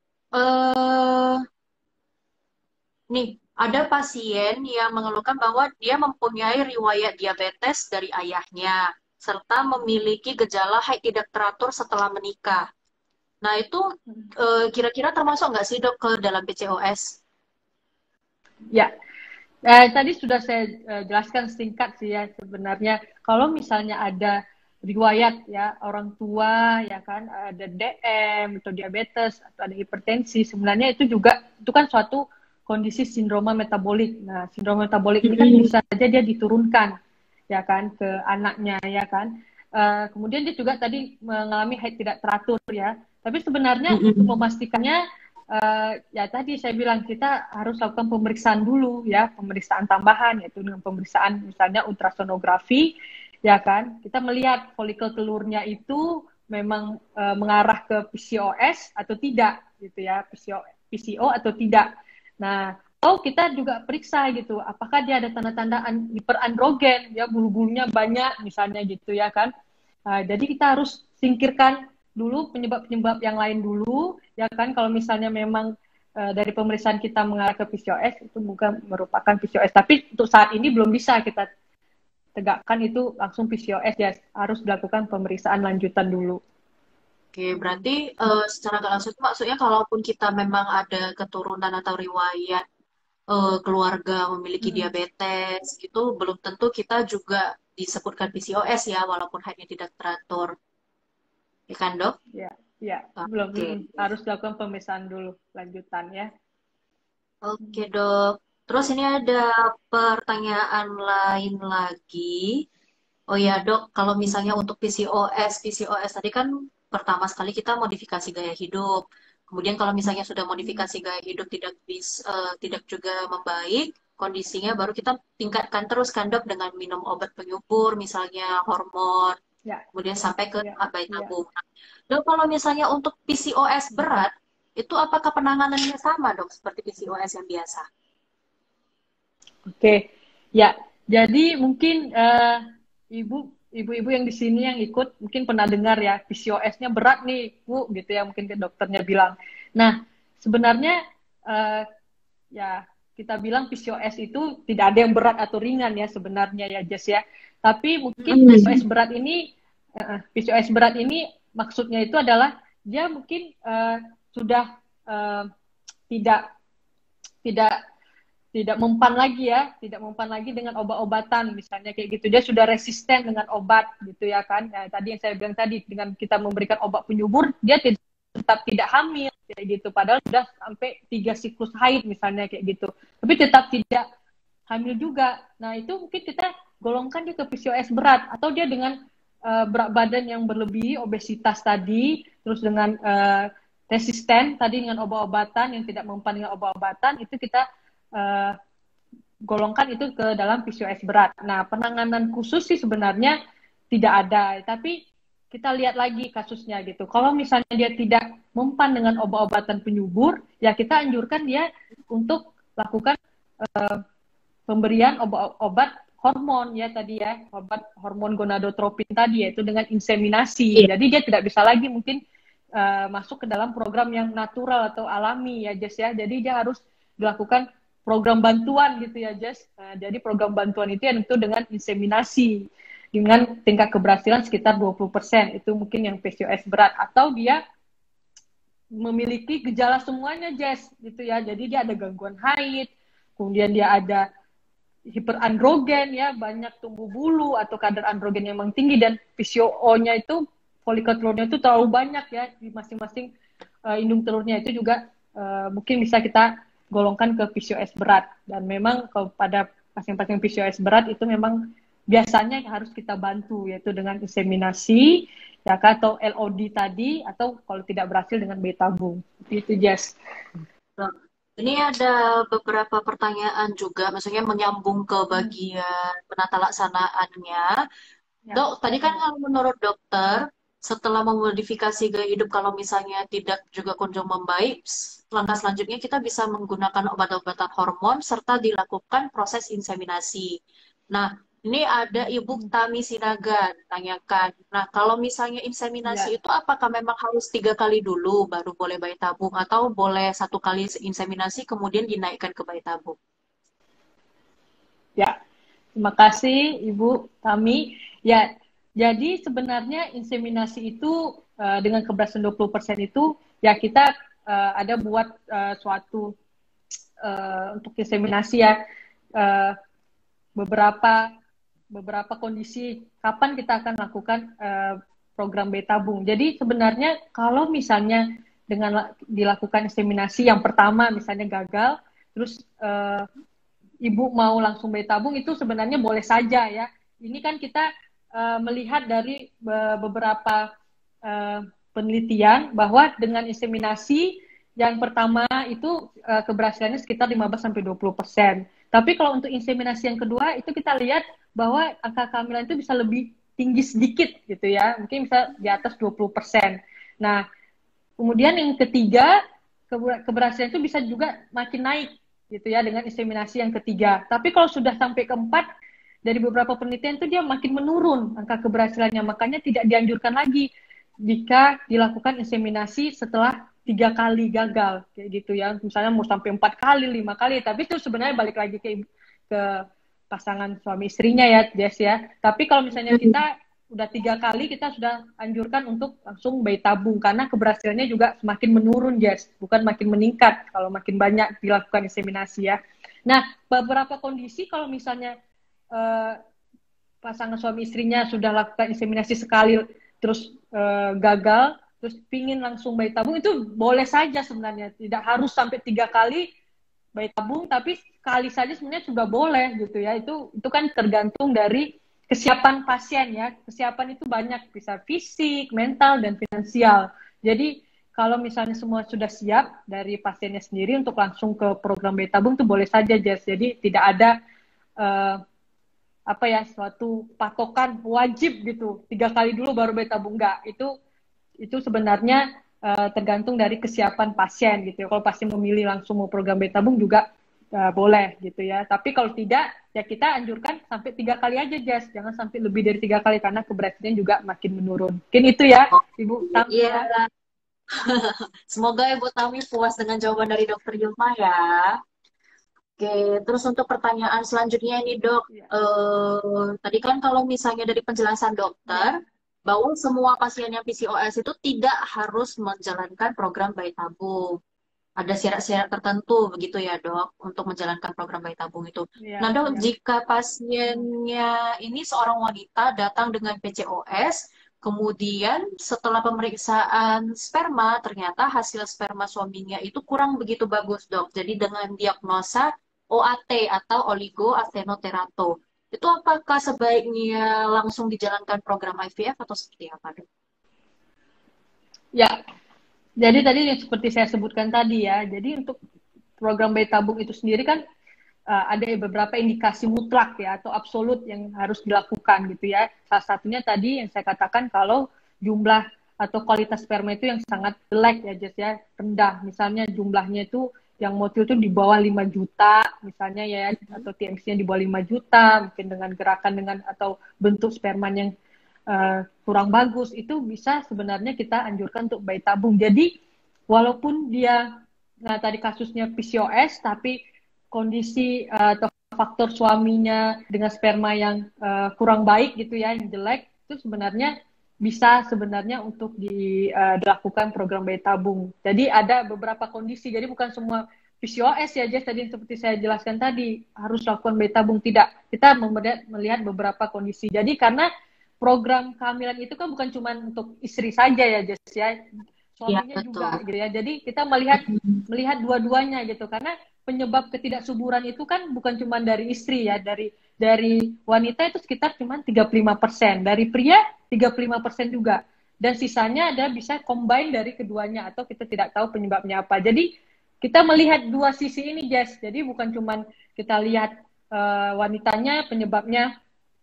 nih, ada pasien yang mengeluhkan bahwa dia mempunyai riwayat diabetes dari ayahnya, serta memiliki gejala haid tidak teratur setelah menikah. Nah, itu kira-kira termasuk nggak sih, Dok, ke dalam PCOS? Ya, tadi sudah saya jelaskan singkat sih ya sebenarnya. Kalau misalnya ada riwayat ya orang tua ya kan ada DM atau diabetes atau ada hipertensi, sebenarnya itu juga itu kan suatu kondisi sindroma metabolik. Nah, sindroma metabolik ini kan bisa saja dia diturunkan ya kan ke anaknya ya kan. Kemudian dia juga tadi mengalami haid tidak teratur ya. Tapi sebenarnya untuk memastikannya ya tadi saya bilang kita harus lakukan pemeriksaan dulu ya, pemeriksaan tambahan yaitu dengan pemeriksaan misalnya ultrasonografi ya kan. Kita melihat folikel telurnya itu memang mengarah ke PCOS atau tidak gitu ya, PCO atau tidak. Nah, atau kita juga periksa gitu, apakah dia ada tanda-tanda hiperandrogen ya, bulu-bulunya banyak misalnya gitu ya kan. Jadi kita harus singkirkan dulu penyebab-penyebab yang lain dulu ya kan. Kalau misalnya memang dari pemeriksaan kita mengarah ke PCOS itu bukan merupakan PCOS, tapi untuk saat ini belum bisa kita tegakkan itu langsung PCOS ya, harus dilakukan pemeriksaan lanjutan dulu. Oke, berarti secara nggak langsung itu maksudnya kalaupun kita memang ada keturunan atau riwayat keluarga memiliki diabetes, itu belum tentu kita juga disebutkan PCOS ya, walaupun haidnya tidak teratur. Ya kan, Dok? Ya, ya, belum Oke. harus dilakukan pemeriksaan dulu lanjutan ya. Oke, Dok. Terus ini ada pertanyaan lain lagi. Oh ya, Dok, kalau misalnya untuk PCOS tadi kan pertama sekali kita modifikasi gaya hidup. Kemudian kalau misalnya sudah modifikasi gaya hidup tidak juga membaik kondisinya, baru kita tingkatkan terus kan, Dok, dengan minum obat penyubur, misalnya hormon, Ya, kemudian sampai ke ya, tahap bayi ya. tabung. Nah, Dok, kalau misalnya untuk PCOS berat, itu apakah penanganannya sama, Dok, seperti PCOS yang biasa? Oke, ya. Jadi mungkin ibu-ibu yang di sini yang ikut mungkin pernah dengar ya PCOS-nya berat nih, Bu, gitu ya mungkin ke dokternya bilang. Nah, sebenarnya eh, ya kita bilang PCOS itu tidak ada yang berat atau ringan ya sebenarnya ya Jess ya. Tapi mungkin PCOS berat ini maksudnya itu adalah dia mungkin sudah tidak tidak tidak mempan lagi ya, tidak mempan lagi dengan obat-obatan misalnya kayak gitu. Dia sudah resisten dengan obat gitu ya kan. Nah, tadi yang saya bilang tadi dengan kita memberikan obat penyubur, dia tetap tidak hamil kayak gitu. Padahal sudah sampai 3 siklus haid misalnya kayak gitu. Tapi tetap tidak hamil juga. Nah, itu mungkin kita golongkan dia ke PCOS berat atau dia dengan berat badan yang berlebih, obesitas tadi, terus dengan resisten tadi dengan obat-obatan yang tidak mempan dengan obat-obatan, itu kita uh, golongkan itu ke dalam PCOS berat. Nah, penanganan khusus sih sebenarnya tidak ada, tapi kita lihat lagi kasusnya gitu. Kalau misalnya dia tidak mempan dengan obat-obatan penyubur, ya kita anjurkan dia untuk lakukan pemberian obat hormon ya tadi ya, obat hormon gonadotropin tadi yaitu dengan inseminasi. Jadi dia tidak bisa lagi mungkin masuk ke dalam program yang natural atau alami ya Jess ya. Jadi dia harus dilakukan program bantuan gitu ya Jess. Jadi program bantuan itu yang itu dengan inseminasi dengan tingkat keberhasilan sekitar 20%. Itu mungkin yang PCOS berat atau dia memiliki gejala semuanya Jess gitu ya. Jadi dia ada gangguan haid, kemudian dia ada hiperandrogen ya, banyak tumbuh bulu atau kadar androgen yang memang tinggi dan PCO-nya itu folikel telurnya itu terlalu banyak ya di masing-masing indung telurnya itu juga mungkin bisa kita golongkan ke PCOS berat. Dan memang kalau pada pasien-pasien PCOS berat itu memang biasanya harus kita bantu yaitu dengan inseminasi ya atau LOD tadi atau kalau tidak berhasil dengan bayi tabung. Itu Jess. Nah, ini ada beberapa pertanyaan juga, maksudnya menyambung ke bagian penata laksanaannya. Ya. Dok, tadi kan kalau menurut dokter, setelah memodifikasi gaya hidup, kalau misalnya tidak juga kunjung membaik, langkah selanjutnya kita bisa menggunakan obat-obatan hormon serta dilakukan proses inseminasi. Nah, ini ada Ibu Tami Sinaga tanyakan. Nah, kalau misalnya Ya. inseminasi itu apakah memang harus 3 kali dulu baru boleh bayi tabung atau boleh 1 kali inseminasi kemudian dinaikkan ke bayi tabung? Ya, terima kasih Ibu Tami. Ya, jadi sebenarnya inseminasi itu dengan keberhasilan 20% itu ya kita ada buat suatu untuk inseminasi ya, beberapa kondisi kapan kita akan lakukan program bayi tabung. Jadi sebenarnya kalau misalnya dengan dilakukan inseminasi yang pertama misalnya gagal, terus ibu mau langsung bayi tabung, itu sebenarnya boleh saja ya. Ini kan kita melihat dari beberapa penelitian bahwa dengan inseminasi yang pertama itu keberhasilannya sekitar 15-20%. Tapi kalau untuk inseminasi yang kedua itu kita lihat bahwa angka kehamilan itu bisa lebih tinggi sedikit gitu ya. Mungkin bisa di atas 20%. Nah, kemudian yang ketiga keberhasilan itu bisa juga makin naik gitu ya dengan inseminasi yang ketiga. Tapi kalau sudah sampai keempat, dari beberapa penelitian itu dia makin menurun angka keberhasilannya. Makanya tidak dianjurkan lagi jika dilakukan inseminasi setelah 3 kali gagal kayak gitu ya, misalnya mau sampai 4 kali, 5 kali, tapi itu sebenarnya balik lagi ke pasangan suami istrinya ya, Jess ya. Tapi kalau misalnya kita udah 3 kali, kita sudah anjurkan untuk langsung bayi tabung karena keberhasilannya juga semakin menurun, Jess, bukan makin meningkat kalau makin banyak dilakukan inseminasi ya. Nah, beberapa kondisi kalau misalnya pasangan suami istrinya sudah lakukan inseminasi sekali terus gagal, terus pingin langsung bayi tabung, itu boleh saja sebenarnya, tidak harus sampai 3 kali bayi tabung, tapi sekali saja sebenarnya sudah boleh gitu ya. Itu kan tergantung dari kesiapan pasien ya. Kesiapan itu banyak, bisa fisik, mental, dan finansial. Jadi kalau misalnya semua sudah siap dari pasiennya sendiri untuk langsung ke program bayi tabung, itu boleh saja, Jess. Jadi tidak ada suatu patokan wajib gitu 3 kali dulu baru bayi tabung, enggak. Itu sebenarnya tergantung dari kesiapan pasien gitu ya. Kalau pasien memilih langsung mau program bayi tabung juga boleh gitu ya. Tapi kalau tidak, ya kita anjurkan sampai 3 kali aja, Jess. Jangan sampai lebih dari 3 kali karena keberhasilan juga makin menurun. Mungkin itu ya, Ibu Tami. Iya. Semoga Ibu Tami puas dengan jawaban dari Dokter Yulma ya. Oke, terus untuk pertanyaan selanjutnya ini dok, tadi kan kalau misalnya dari penjelasan dokter, bahwa semua pasien yang PCOS itu tidak harus menjalankan program bayi tabung. Ada syarat-syarat tertentu begitu ya dok, untuk menjalankan program bayi tabung itu. Ya, Nah dok, ya. jika pasiennya ini seorang wanita datang dengan PCOS, kemudian setelah pemeriksaan sperma, ternyata hasil sperma suaminya itu kurang begitu bagus dok. Jadi dengan diagnosa OAT atau oligoastenoterato. Itu apakah sebaiknya langsung dijalankan program IVF atau seperti apa, dok? Ya, jadi tadi yang seperti saya sebutkan tadi ya, jadi untuk program bayi tabung itu sendiri kan ada beberapa indikasi mutlak ya atau absolut yang harus dilakukan gitu ya. Salah satunya tadi yang saya katakan kalau jumlah atau kualitas sperma itu yang sangat jelek ya, Jess ya, rendah. Misalnya jumlahnya itu yang motil itu di bawah 5 juta misalnya ya, atau TMC-nya di bawah 5 juta, mungkin dengan gerakan dengan atau bentuk spermanya yang kurang bagus, itu bisa sebenarnya kita anjurkan untuk bayi tabung. Jadi walaupun dia tadi kasusnya PCOS, tapi kondisi atau faktor suaminya dengan sperma yang kurang baik gitu ya, yang jelek, itu sebenarnya bisa sebenarnya untuk dilakukan program bayi tabung. Jadi ada beberapa kondisi, jadi bukan semua PCOS ya, Jess, tadi seperti saya jelaskan tadi harus lakukan bayi tabung, tidak. Kita melihat beberapa kondisi. Jadi karena program kehamilan itu kan bukan cuma untuk istri saja ya, Jess ya, suaminya Ya, juga gitu ya. Jadi kita melihat dua-duanya gitu, karena penyebab ketidaksuburan itu kan bukan cuma dari istri ya, dari wanita itu sekitar cuma 35%, dari pria 35% juga, dan sisanya ada bisa combine dari keduanya atau kita tidak tahu penyebabnya apa. Jadi kita melihat dua sisi ini, Jess. Jadi bukan cuma kita lihat wanitanya penyebabnya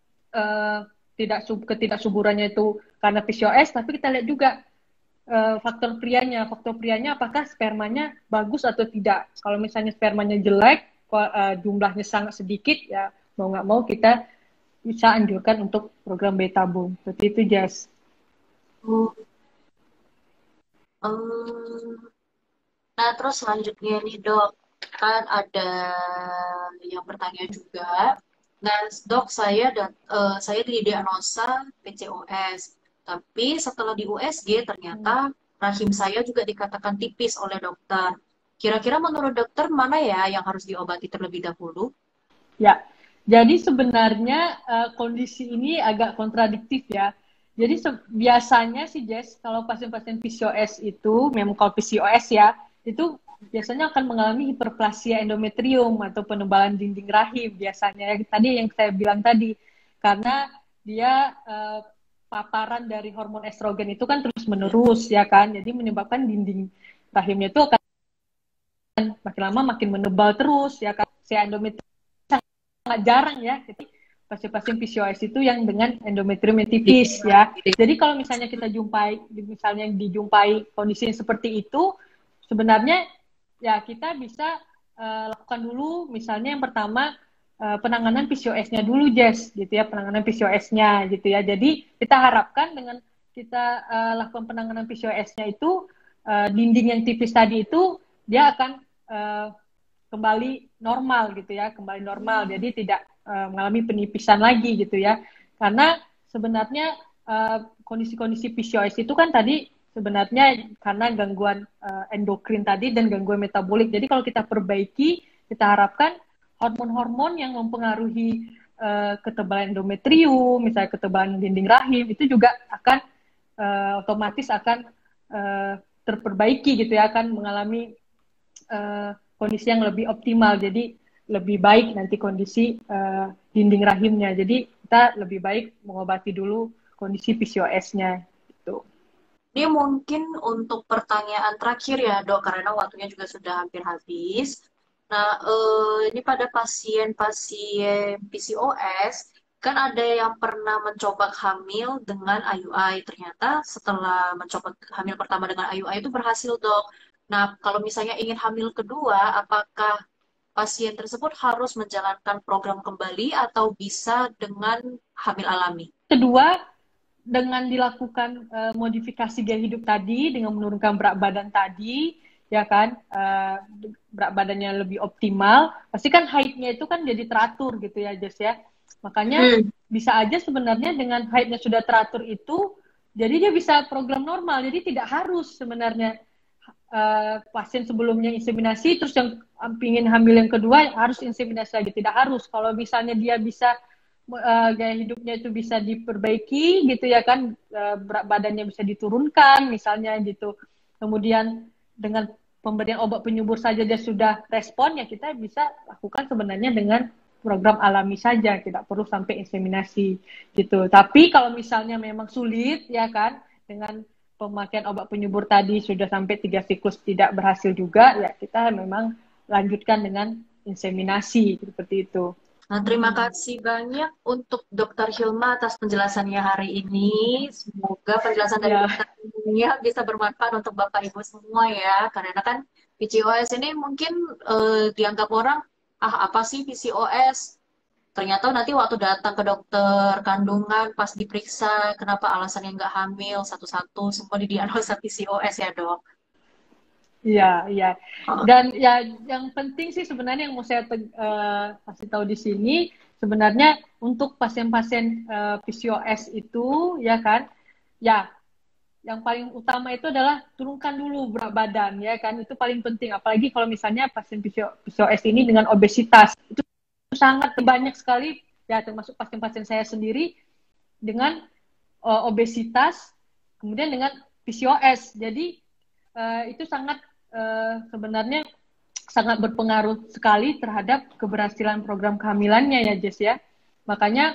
ketidaksuburannya itu karena PCOS, tapi kita lihat juga faktor prianya apakah spermanya bagus atau tidak. Kalau misalnya spermanya jelek, jumlahnya sangat sedikit, ya mau nggak mau kita bisa anjurkan untuk program bayi tabung. Seperti itu, Jess. Nah, terus selanjutnya nih dok, kan ada yang bertanya juga. Nah, dok, saya didiagnosa PCOS. Tapi setelah di USG ternyata rahim saya juga dikatakan tipis oleh dokter. Kira-kira menurut dokter mana ya yang harus diobati terlebih dahulu? Ya, jadi sebenarnya kondisi ini agak kontradiktif ya. Jadi biasanya sih Jess, kalau pasien-pasien PCOS itu, memang kalau PCOS ya, itu biasanya akan mengalami hiperplasia endometrium atau penebalan dinding rahim biasanya. Tadi yang saya bilang tadi, karena dia paparan dari hormon estrogen itu kan terus menerus ya kan, jadi menyebabkan dinding rahimnya itu akan makin lama makin menebal terus ya kan. Si endometrium sangat jarang ya. Jadi pasien-pasien PCOS itu yang dengan endometrium yang tipis ya. Jadi kalau misalnya kita dijumpai kondisi yang seperti itu, sebenarnya ya kita bisa lakukan dulu misalnya yang pertama penanganan PCOS-nya dulu Jess gitu ya, penanganan PCOS-nya gitu ya. Jadi kita harapkan dengan kita lakukan penanganan PCOS-nya itu dinding yang tipis tadi itu dia akan kembali normal gitu ya, kembali normal. Jadi tidak mengalami penipisan lagi gitu ya. Karena sebenarnya kondisi-kondisi PCOS itu kan tadi sebenarnya karena gangguan endokrin tadi dan gangguan metabolik. Jadi kalau kita perbaiki, kita harapkan hormon-hormon yang mempengaruhi ketebalan endometrium, misalnya ketebalan dinding rahim, itu juga akan otomatis akan terperbaiki gitu ya, akan mengalami kondisi yang lebih optimal, jadi lebih baik nanti kondisi dinding rahimnya. Jadi kita lebih baik mengobati dulu kondisi PCOS-nya. Gitu. Ini mungkin untuk pertanyaan terakhir ya dok, karena waktunya juga sudah hampir habis. Nah, ini pada pasien-pasien PCOS, kan ada yang pernah mencoba hamil dengan IUI. Ternyata setelah mencoba hamil pertama dengan IUI itu berhasil dok. Nah, kalau misalnya ingin hamil kedua, apakah pasien tersebut harus menjalankan program kembali atau bisa dengan hamil alami? Kedua, dengan dilakukan modifikasi gaya hidup tadi, dengan menurunkan berat badan tadi, ya kan, berat badannya lebih optimal, pasti kan height-nya itu kan jadi teratur gitu ya, Jess ya. Makanya bisa aja sebenarnya dengan height-nya sudah teratur itu, jadi dia bisa program normal, jadi tidak harus sebenarnya pasien sebelumnya inseminasi, terus yang ingin hamil yang kedua harus inseminasi lagi, tidak harus. Kalau misalnya dia bisa gaya hidupnya itu bisa diperbaiki gitu ya kan, berat badannya bisa diturunkan misalnya gitu, kemudian dengan pemberian obat penyubur saja dia sudah respon, ya kita bisa lakukan sebenarnya dengan program alami saja, tidak perlu sampai inseminasi gitu. Tapi kalau misalnya memang sulit ya kan, dengan pemakaian obat penyubur tadi sudah sampai 3 siklus tidak berhasil juga, ya kita memang lanjutkan dengan inseminasi seperti itu. Nah, terima kasih banyak untuk Dr. Hilma atas penjelasannya hari ini. Semoga penjelasan dari dokter ini bisa bermanfaat untuk Bapak Ibu semua ya. Karena kan PCOS ini mungkin dianggap orang, apa sih PCOS? Ternyata nanti waktu datang ke dokter kandungan, pas diperiksa kenapa alasannya nggak hamil, satu-satu semua didiagnosa PCOS ya dok. Iya, iya. Dan ya yang penting sih sebenarnya yang mau saya kasih tahu di sini, sebenarnya untuk pasien-pasien PCOS itu ya kan, ya yang paling utama itu adalah turunkan dulu berat badan ya kan, itu paling penting. Apalagi kalau misalnya pasien PCOS ini dengan obesitas, itu sangat banyak sekali ya, termasuk pasien-pasien saya sendiri dengan obesitas, kemudian dengan PCOS. Jadi itu sangat sebenarnya sangat berpengaruh sekali terhadap keberhasilan program kehamilannya ya Jess ya. Makanya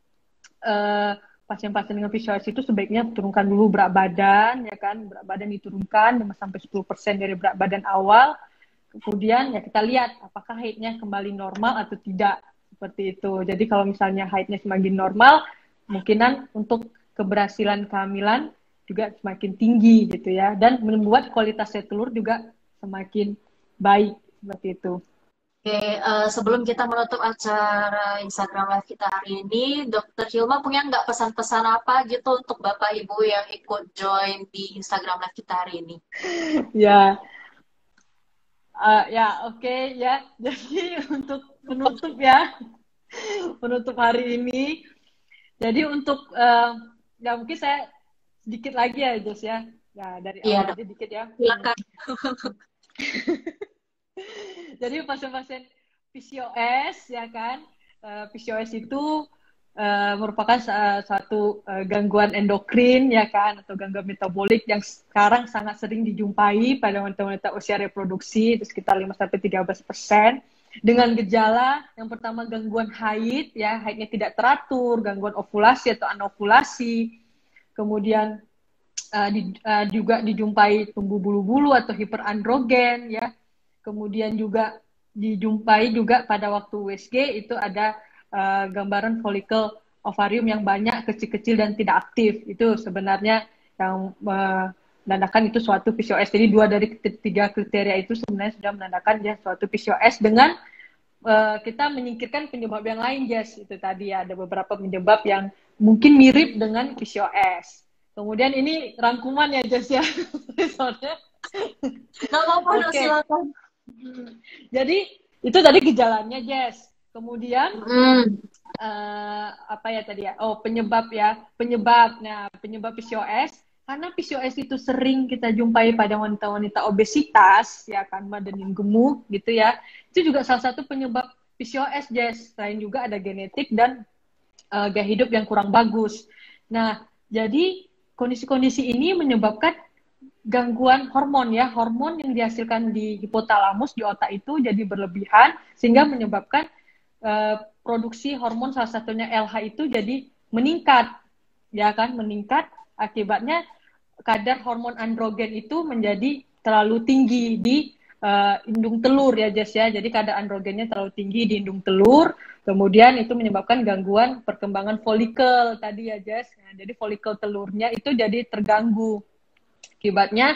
pasien-pasien dengan PCOS itu sebaiknya turunkan dulu berat badan ya kan, berat badan diturunkan 5-10% dari berat badan awal. Kemudian ya kita lihat apakah height-nya kembali normal atau tidak, seperti itu. Jadi kalau misalnya height-nya semakin normal, kemungkinan untuk keberhasilan kehamilan juga semakin tinggi gitu ya, dan membuat kualitas telur juga semakin baik, seperti itu. Oke, sebelum kita menutup acara Instagram Live kita hari ini, Dr. Hilma punya nggak pesan-pesan apa gitu untuk Bapak Ibu yang ikut join di Instagram Live kita hari ini? Ya, oke ya. Jadi untuk penutup hari ini, jadi untuk ya mungkin saya sedikit lagi ya, Jos ya. Ya, dari Iya, awal Dok. aja dikit ya. Silakan. Jadi pasien-pasien PCOS ya kan, PCOS itu merupakan suatu gangguan endokrin ya kan, atau gangguan metabolik yang sekarang sangat sering dijumpai pada wanita-wanita usia reproduksi, itu sekitar 5-13%. Dengan gejala yang pertama gangguan haid, ya haidnya tidak teratur, gangguan ovulasi atau anovulasi, kemudian juga dijumpai tumbuh bulu-bulu atau hiperandrogen ya. Kemudian juga dijumpai juga pada waktu USG itu ada gambaran folikel ovarium yang banyak, kecil-kecil dan tidak aktif. Itu sebenarnya yang menandakan itu suatu PCOS. Jadi 2 dari 3 kriteria itu sebenarnya sudah menandakan dia suatu PCOS dengan kita menyingkirkan penyebab yang lain, Jess. Itu tadi ya, ada beberapa penyebab yang mungkin mirip dengan PCOS. Kemudian ini rangkuman ya, Jess ya. Soalnya. Nggak apa-apa, Dok, Oke. silakan. Jadi itu tadi gejalanya, Jess. Kemudian apa ya tadi ya? Oh, penyebab ya. Nah, penyebab PCOS karena PCOS itu sering kita jumpai pada wanita-wanita obesitas, ya kan, badan yang gemuk gitu ya. Itu juga salah satu penyebab PCOS, Jess. Selain juga ada genetik dan gaya hidup yang kurang bagus. Nah, jadi kondisi-kondisi ini menyebabkan gangguan hormon ya, hormon yang dihasilkan di hipotalamus di otak itu jadi berlebihan sehingga menyebabkan produksi hormon salah satunya LH itu jadi meningkat, ya kan, meningkat. Akibatnya kadar hormon androgen itu menjadi terlalu tinggi di indung telur ya, Jess ya. Jadi kadar androgennya terlalu tinggi di indung telur, kemudian itu menyebabkan gangguan perkembangan folikel tadi ya, Jess. Nah, jadi folikel telurnya itu jadi terganggu. Akibatnya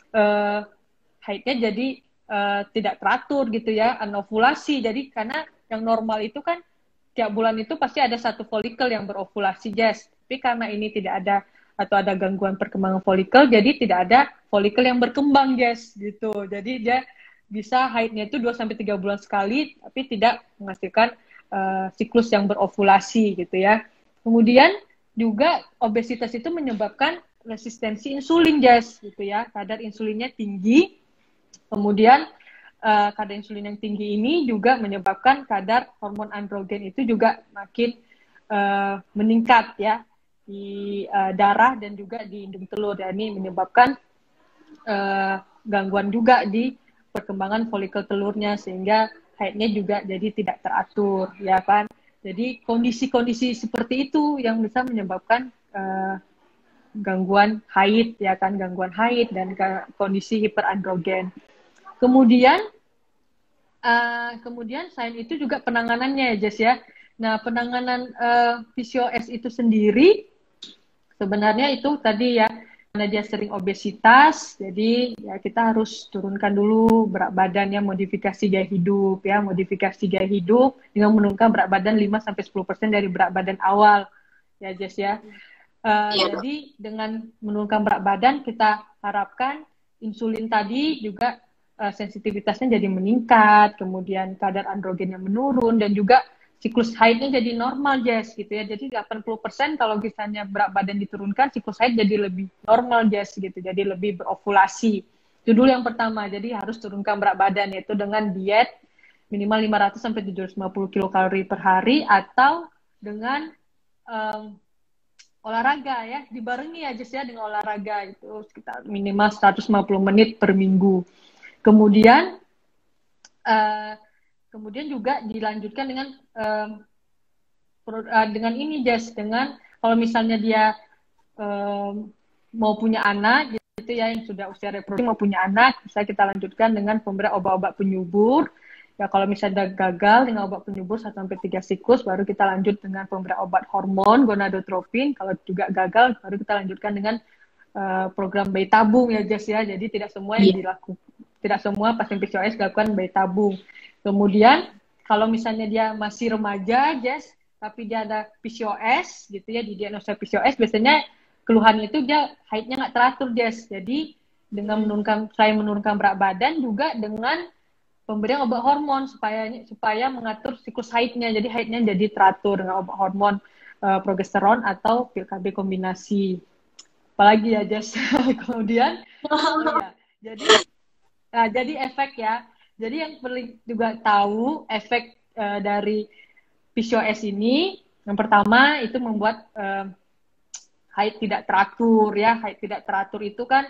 haidnya jadi tidak teratur gitu ya, anovulasi. Jadi karena yang normal itu kan tiap bulan itu pasti ada satu folikel yang berovulasi, Jess. Tapi karena ini tidak ada atau ada gangguan perkembangan folikel, jadi tidak ada folikel yang berkembang, Jess, gitu. Jadi dia bisa haidnya itu 2-3 bulan sekali, tapi tidak menghasilkan siklus yang berovulasi gitu ya. Kemudian juga obesitas itu menyebabkan resistensi insulin, Jess, gitu ya. Kadar insulinnya tinggi, kemudian kadar insulin yang tinggi ini juga menyebabkan kadar hormon androgen itu juga makin meningkat ya di darah dan juga di indung telur. Dan ini menyebabkan gangguan juga di perkembangan folikel telurnya sehingga haidnya juga jadi tidak teratur, ya kan. Jadi kondisi-kondisi seperti itu yang bisa menyebabkan gangguan haid, ya kan, gangguan haid dan kondisi hiperandrogen. Kemudian selain itu juga penanganannya ya, Jess ya. Nah, penanganan PCOS itu sendiri sebenarnya itu tadi ya, karena dia sering obesitas, jadi ya kita harus turunkan dulu berat badannya, modifikasi gaya hidup ya, modifikasi gaya hidup dengan menurunkan berat badan 5-10% dari berat badan awal ya, Jess ya. Jadi dengan menurunkan berat badan kita harapkan insulin tadi juga sensitivitasnya jadi meningkat, kemudian kadar androgennya menurun dan juga siklus haidnya jadi normal, Jess, gitu ya. Jadi 80% kalau misalnya berat badan diturunkan, siklus haid jadi lebih normal, Jess, gitu. Jadi lebih berovulasi. Itu dulu yang pertama. Jadi harus turunkan berat badan, yaitu dengan diet minimal 500-750 kilokalori per hari atau dengan olahraga ya, dibarengi aja sih ya dengan olahraga itu sekitar minimal 150 menit per minggu. Kemudian juga dilanjutkan dengan ini, Jess, dengan kalau misalnya dia mau punya anak gitu ya, yang sudah usia reproduksi mau punya anak, bisa kita lanjutkan dengan pemberian obat-obat penyubur. Ya, kalau misalnya gagal dengan obat penyubur 1-3 siklus, baru kita lanjut dengan pemberian obat hormon gonadotropin. Kalau juga gagal, baru kita lanjutkan dengan program bayi tabung ya, Jess ya. Jadi tidak semua yang dilakukan, tidak semua pasien PCOS dilakukan bayi tabung. Kemudian kalau misalnya dia masih remaja, Jess, tapi dia ada PCOS gitu ya, di diagnosa PCOS, biasanya keluhannya itu dia haidnya nggak teratur, Jess. Jadi dengan selain menurunkan berat badan, juga dengan pemberian obat hormon supaya mengatur siklus haidnya. Jadi haidnya jadi teratur dengan obat hormon progesteron atau pil KB kombinasi. apalagi ya Jess. Kemudian ya, jadi jadi efek ya. Jadi yang perlu juga tahu efek dari PCOS ini, yang pertama itu membuat haid tidak teratur ya. Haid tidak teratur itu kan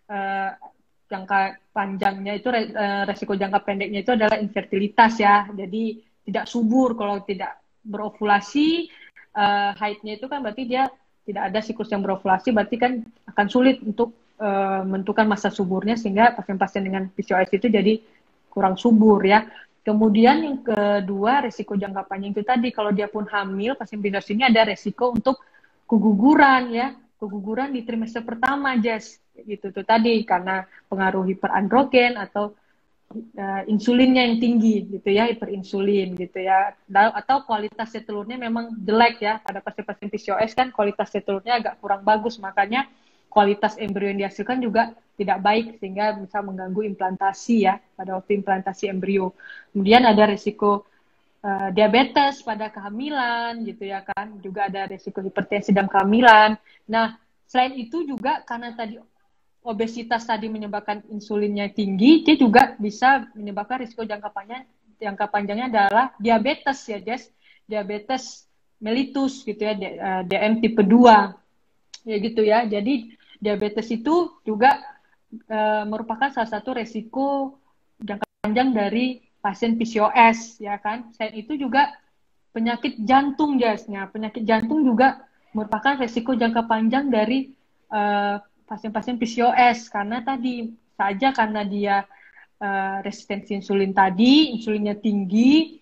jangka panjangnya itu resiko jangka pendeknya itu adalah infertilitas ya. Jadi tidak subur kalau tidak berovulasi. Haidnya itu kan berarti dia tidak ada siklus yang berovulasi, berarti kan akan sulit untuk menentukan masa suburnya, sehingga pasien-pasien dengan PCOS itu jadi kurang subur ya. Kemudian yang kedua, resiko jangka panjang itu tadi, kalau dia pun hamil, pasien PCOS ini ada resiko untuk keguguran ya, keguguran di trimester pertama, Jess, gitu tuh tadi, karena pengaruh hiperandrogen atau insulinnya yang tinggi gitu ya, hiperinsulin gitu ya, atau kualitas telurnya memang jelek ya. Pada pasien-pasien PCOS kan kualitas telurnya agak kurang bagus, makanya kualitas embrio yang dihasilkan juga tidak baik, sehingga bisa mengganggu implantasi ya pada waktu implantasi embrio. Kemudian ada risiko diabetes pada kehamilan gitu ya kan, juga ada risiko hipertensi dalam kehamilan. Nah, selain itu juga karena tadi obesitas tadi menyebabkan insulinnya tinggi, dia juga bisa menyebabkan risiko jangka panjangnya adalah diabetes ya, Jess. Diabetes mellitus gitu ya, DM tipe 2. Ya gitu ya. Jadi diabetes itu juga merupakan salah satu risiko jangka panjang dari pasien PCOS ya kan. Selain itu juga penyakit jantung, Jess. Nah, penyakit jantung juga merupakan risiko jangka panjang dari pasien-pasien PCOS, karena tadi saja karena dia resistensi insulin tadi, insulinnya tinggi,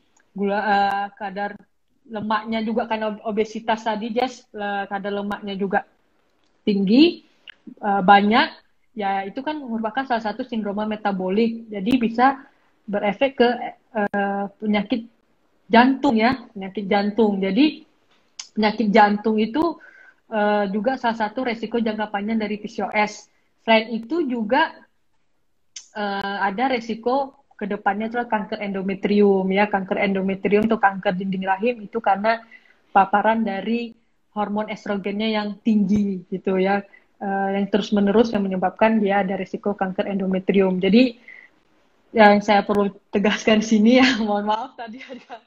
kadar lemaknya juga karena obesitas tadi, Jess, kadar lemaknya juga tinggi, banyak, ya itu kan merupakan salah satu sindroma metabolik, jadi bisa berefek ke penyakit jantung ya, penyakit jantung. Jadi penyakit jantung itu juga salah satu resiko jangka panjang dari PCOS. Selain itu juga ada resiko kedepannya adalah kanker endometrium ya. Kanker endometrium atau kanker dinding rahim itu karena paparan dari hormon estrogennya yang tinggi gitu ya, yang terus-menerus yang menyebabkan dia ada resiko kanker endometrium. Jadi yang saya perlu tegaskan di sini ya, mohon maaf tadi ada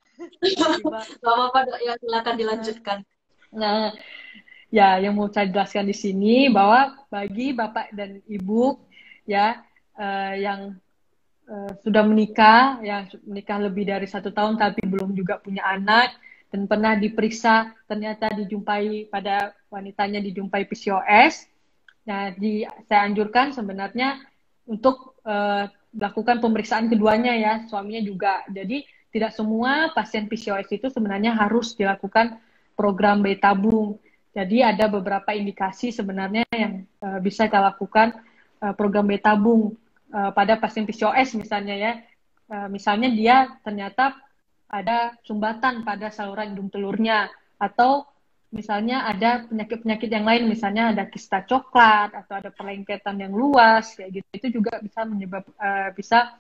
Gak apa-apa, Dok, ya silakan dilanjutkan. Nah, ya, yang mau saya jelaskan di sini bahwa bagi Bapak dan Ibu ya yang sudah menikah, yang menikah lebih dari 1 tahun tapi belum juga punya anak dan pernah diperiksa ternyata dijumpai pada wanitanya dijumpai PCOS, nah saya anjurkan sebenarnya untuk lakukan pemeriksaan keduanya ya, suaminya juga. Jadi tidak semua pasien PCOS itu sebenarnya harus dilakukan program bayi tabung. Jadi ada beberapa indikasi sebenarnya yang bisa kita lakukan program bayi tabung pada pasien PCOS misalnya ya. Misalnya dia ternyata ada sumbatan pada saluran hidung telurnya, atau misalnya ada penyakit-penyakit yang lain, misalnya ada kista coklat atau ada perlengketan yang luas kayak gitu. Itu juga bisa bisa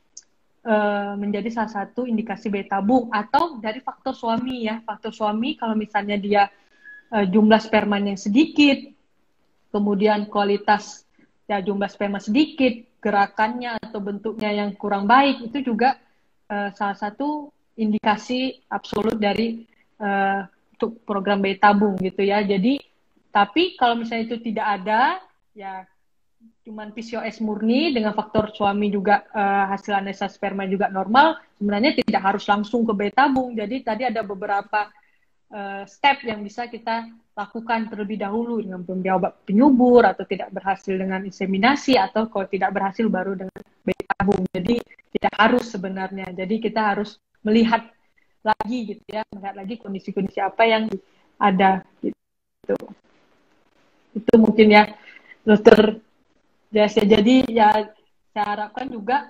menjadi salah satu indikasi bayi tabung. Atau dari faktor suami ya, faktor suami kalau misalnya dia jumlah spermanya yang sedikit, kemudian kualitas ya jumlah sperma sedikit, gerakannya atau bentuknya yang kurang baik, itu juga salah satu indikasi absolut dari untuk program bayi tabung gitu ya. Jadi tapi kalau misalnya itu tidak ada, ya cuman PCOS murni dengan faktor suami juga hasil analisa sperma juga normal, sebenarnya tidak harus langsung ke bayi tabung. Jadi tadi ada beberapa step yang bisa kita lakukan terlebih dahulu dengan pemberian obat penyubur, atau tidak berhasil dengan inseminasi, atau kalau tidak berhasil baru dengan bayi tabung. Jadi tidak harus sebenarnya. Jadi kita harus melihat lagi gitu ya, melihat lagi kondisi-kondisi apa yang ada gitu. Itu mungkin ya, dokter. Jadi ya saya harapkan juga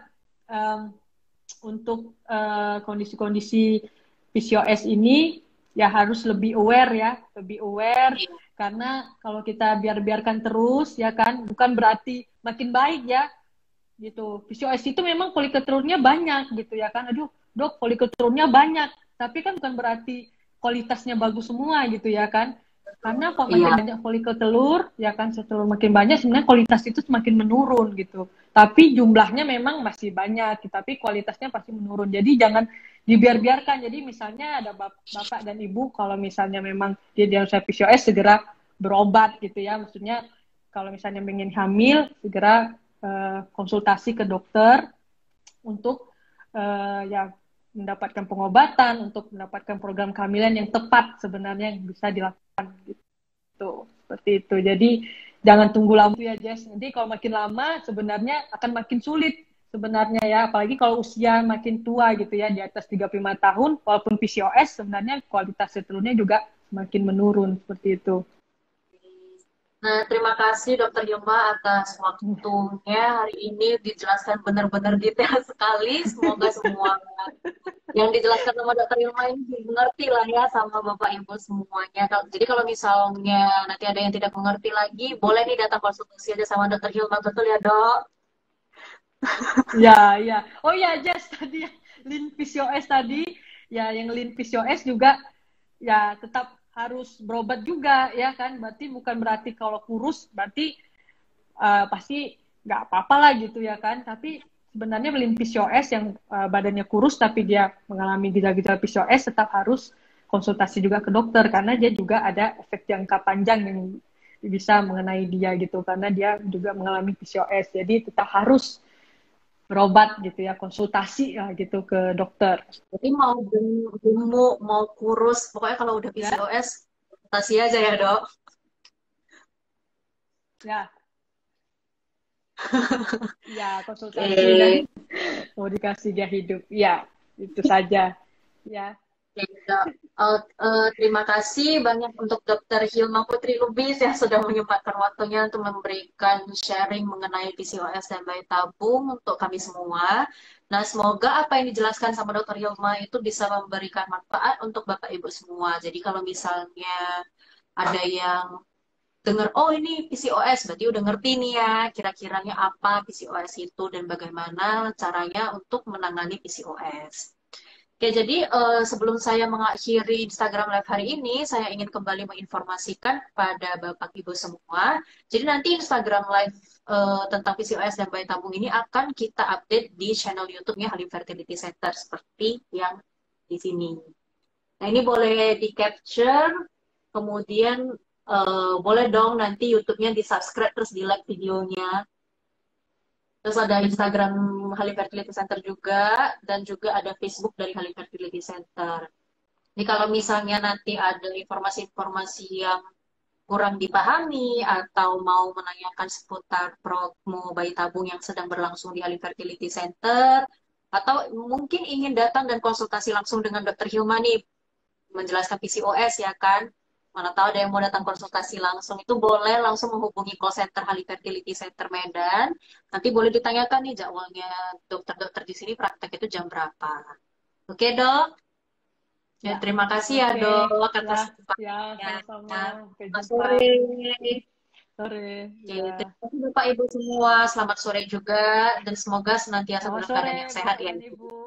untuk kondisi-kondisi PCOS ini ya harus lebih aware ya, lebih aware, karena kalau kita biarkan terus ya kan, bukan berarti makin baik ya gitu. PCOS itu memang follicle banyak gitu ya kan, aduh dok follicle banyak, tapi kan bukan berarti kualitasnya bagus semua gitu ya kan. Karena kalau Iya. makin banyak folikel telur, ya kan telur makin banyak, sebenarnya kualitas itu semakin menurun gitu. Tapi jumlahnya memang masih banyak, tapi kualitasnya pasti menurun. Jadi jangan dibiarkan. Jadi misalnya ada bapak dan ibu, kalau misalnya memang dia diagnosa PCOS, segera berobat gitu ya. Maksudnya kalau misalnya ingin hamil, segera konsultasi ke dokter untuk ya mendapatkan pengobatan, untuk mendapatkan program kehamilan yang tepat sebenarnya yang bisa dilakukan gitu. Seperti itu. Jadi jangan tunggu lama ya, Jess. Nanti kalau makin lama sebenarnya akan makin sulit sebenarnya ya, apalagi kalau usia makin tua gitu ya, di atas 35 tahun, walaupun PCOS sebenarnya kualitas telurnya juga semakin menurun seperti itu. Nah, terima kasih Dokter Hilma atas waktunya hari ini, dijelaskan benar-benar detail sekali. Semoga semua yang dijelaskan sama Dokter Hilma ini dimengerti lah ya sama Bapak Ibu semuanya. Jadi kalau misalnya nanti ada yang tidak mengerti lagi, boleh nih datang konsultasi aja sama Dokter Hilma, betul ya Dok? Ya, ya. Oh ya, Jess, tadi yang lean PCOS tadi, ya yang lean PCOS juga ya tetap harus berobat juga ya kan. Berarti bukan berarti kalau kurus berarti pasti nggak apa-apa lah gitu ya kan. Tapi sebenarnya lean PCOS yang badannya kurus tapi dia mengalami gejala-gejala PCOS tetap harus konsultasi juga ke dokter, karena dia juga ada efek jangka panjang yang bisa mengenai dia gitu, karena dia juga mengalami PCOS. Jadi tetap harus berobat gitu ya, konsultasi ya gitu ke dokter. Jadi mau gemuk, mau kurus, pokoknya kalau udah Ya, PCOS, konsultasi aja ya Dok. ya, ya konsultasi dan Oke. mau dikasih dia hidup. Ya, itu saja. Ya, Ya, Dok. Terima kasih banyak untuk Dokter Hilma Putri Lubis yang sudah menyempatkan waktunya untuk memberikan sharing mengenai PCOS dan bayi tabung untuk kami semua. Nah, semoga apa yang dijelaskan sama Dokter Hilma itu bisa memberikan manfaat untuk Bapak Ibu semua. Jadi kalau misalnya ada yang dengar, oh ini PCOS, berarti udah ngerti nih ya, kira-kiranya apa PCOS itu dan bagaimana caranya untuk menangani PCOS. Oke, jadi sebelum saya mengakhiri Instagram Live hari ini, saya ingin kembali menginformasikan kepada Bapak Ibu semua. Jadi nanti Instagram Live tentang PCOS dan bayi tabung ini akan kita update di channel YouTube-nya Halim Fertility Center seperti yang di sini. Nah, ini boleh di-capture, kemudian boleh dong nanti YouTube-nya di-subscribe terus di-like videonya. Terus ada Instagram Halim Fertility Center juga, dan juga ada Facebook dari Halim Fertility Center. Jadi kalau misalnya nanti ada informasi-informasi yang kurang dipahami atau mau menanyakan seputar promo bayi tabung yang sedang berlangsung di Halim Fertility Center, atau mungkin ingin datang dan konsultasi langsung dengan Dokter Hilma nih, menjelaskan PCOS ya kan, mana tahu ada yang mau datang konsultasi langsung, itu boleh langsung menghubungi call center Halim Fertility Center Medan. Nanti boleh ditanyakan nih jadwalnya dokter-dokter di sini praktek itu jam berapa. Oke dok? Ya, ya. terima kasih ya Oke, dok ya, atas ya, kesempatannya. sama-sama. Sampai Selamat jumpa. sore. Sore, Oke, ya. terima kasih Bapak Ibu semua. Selamat sore juga dan semoga senantiasa Selamat dalam sore, keadaan yang sehat Bapak ya. dan Ibu.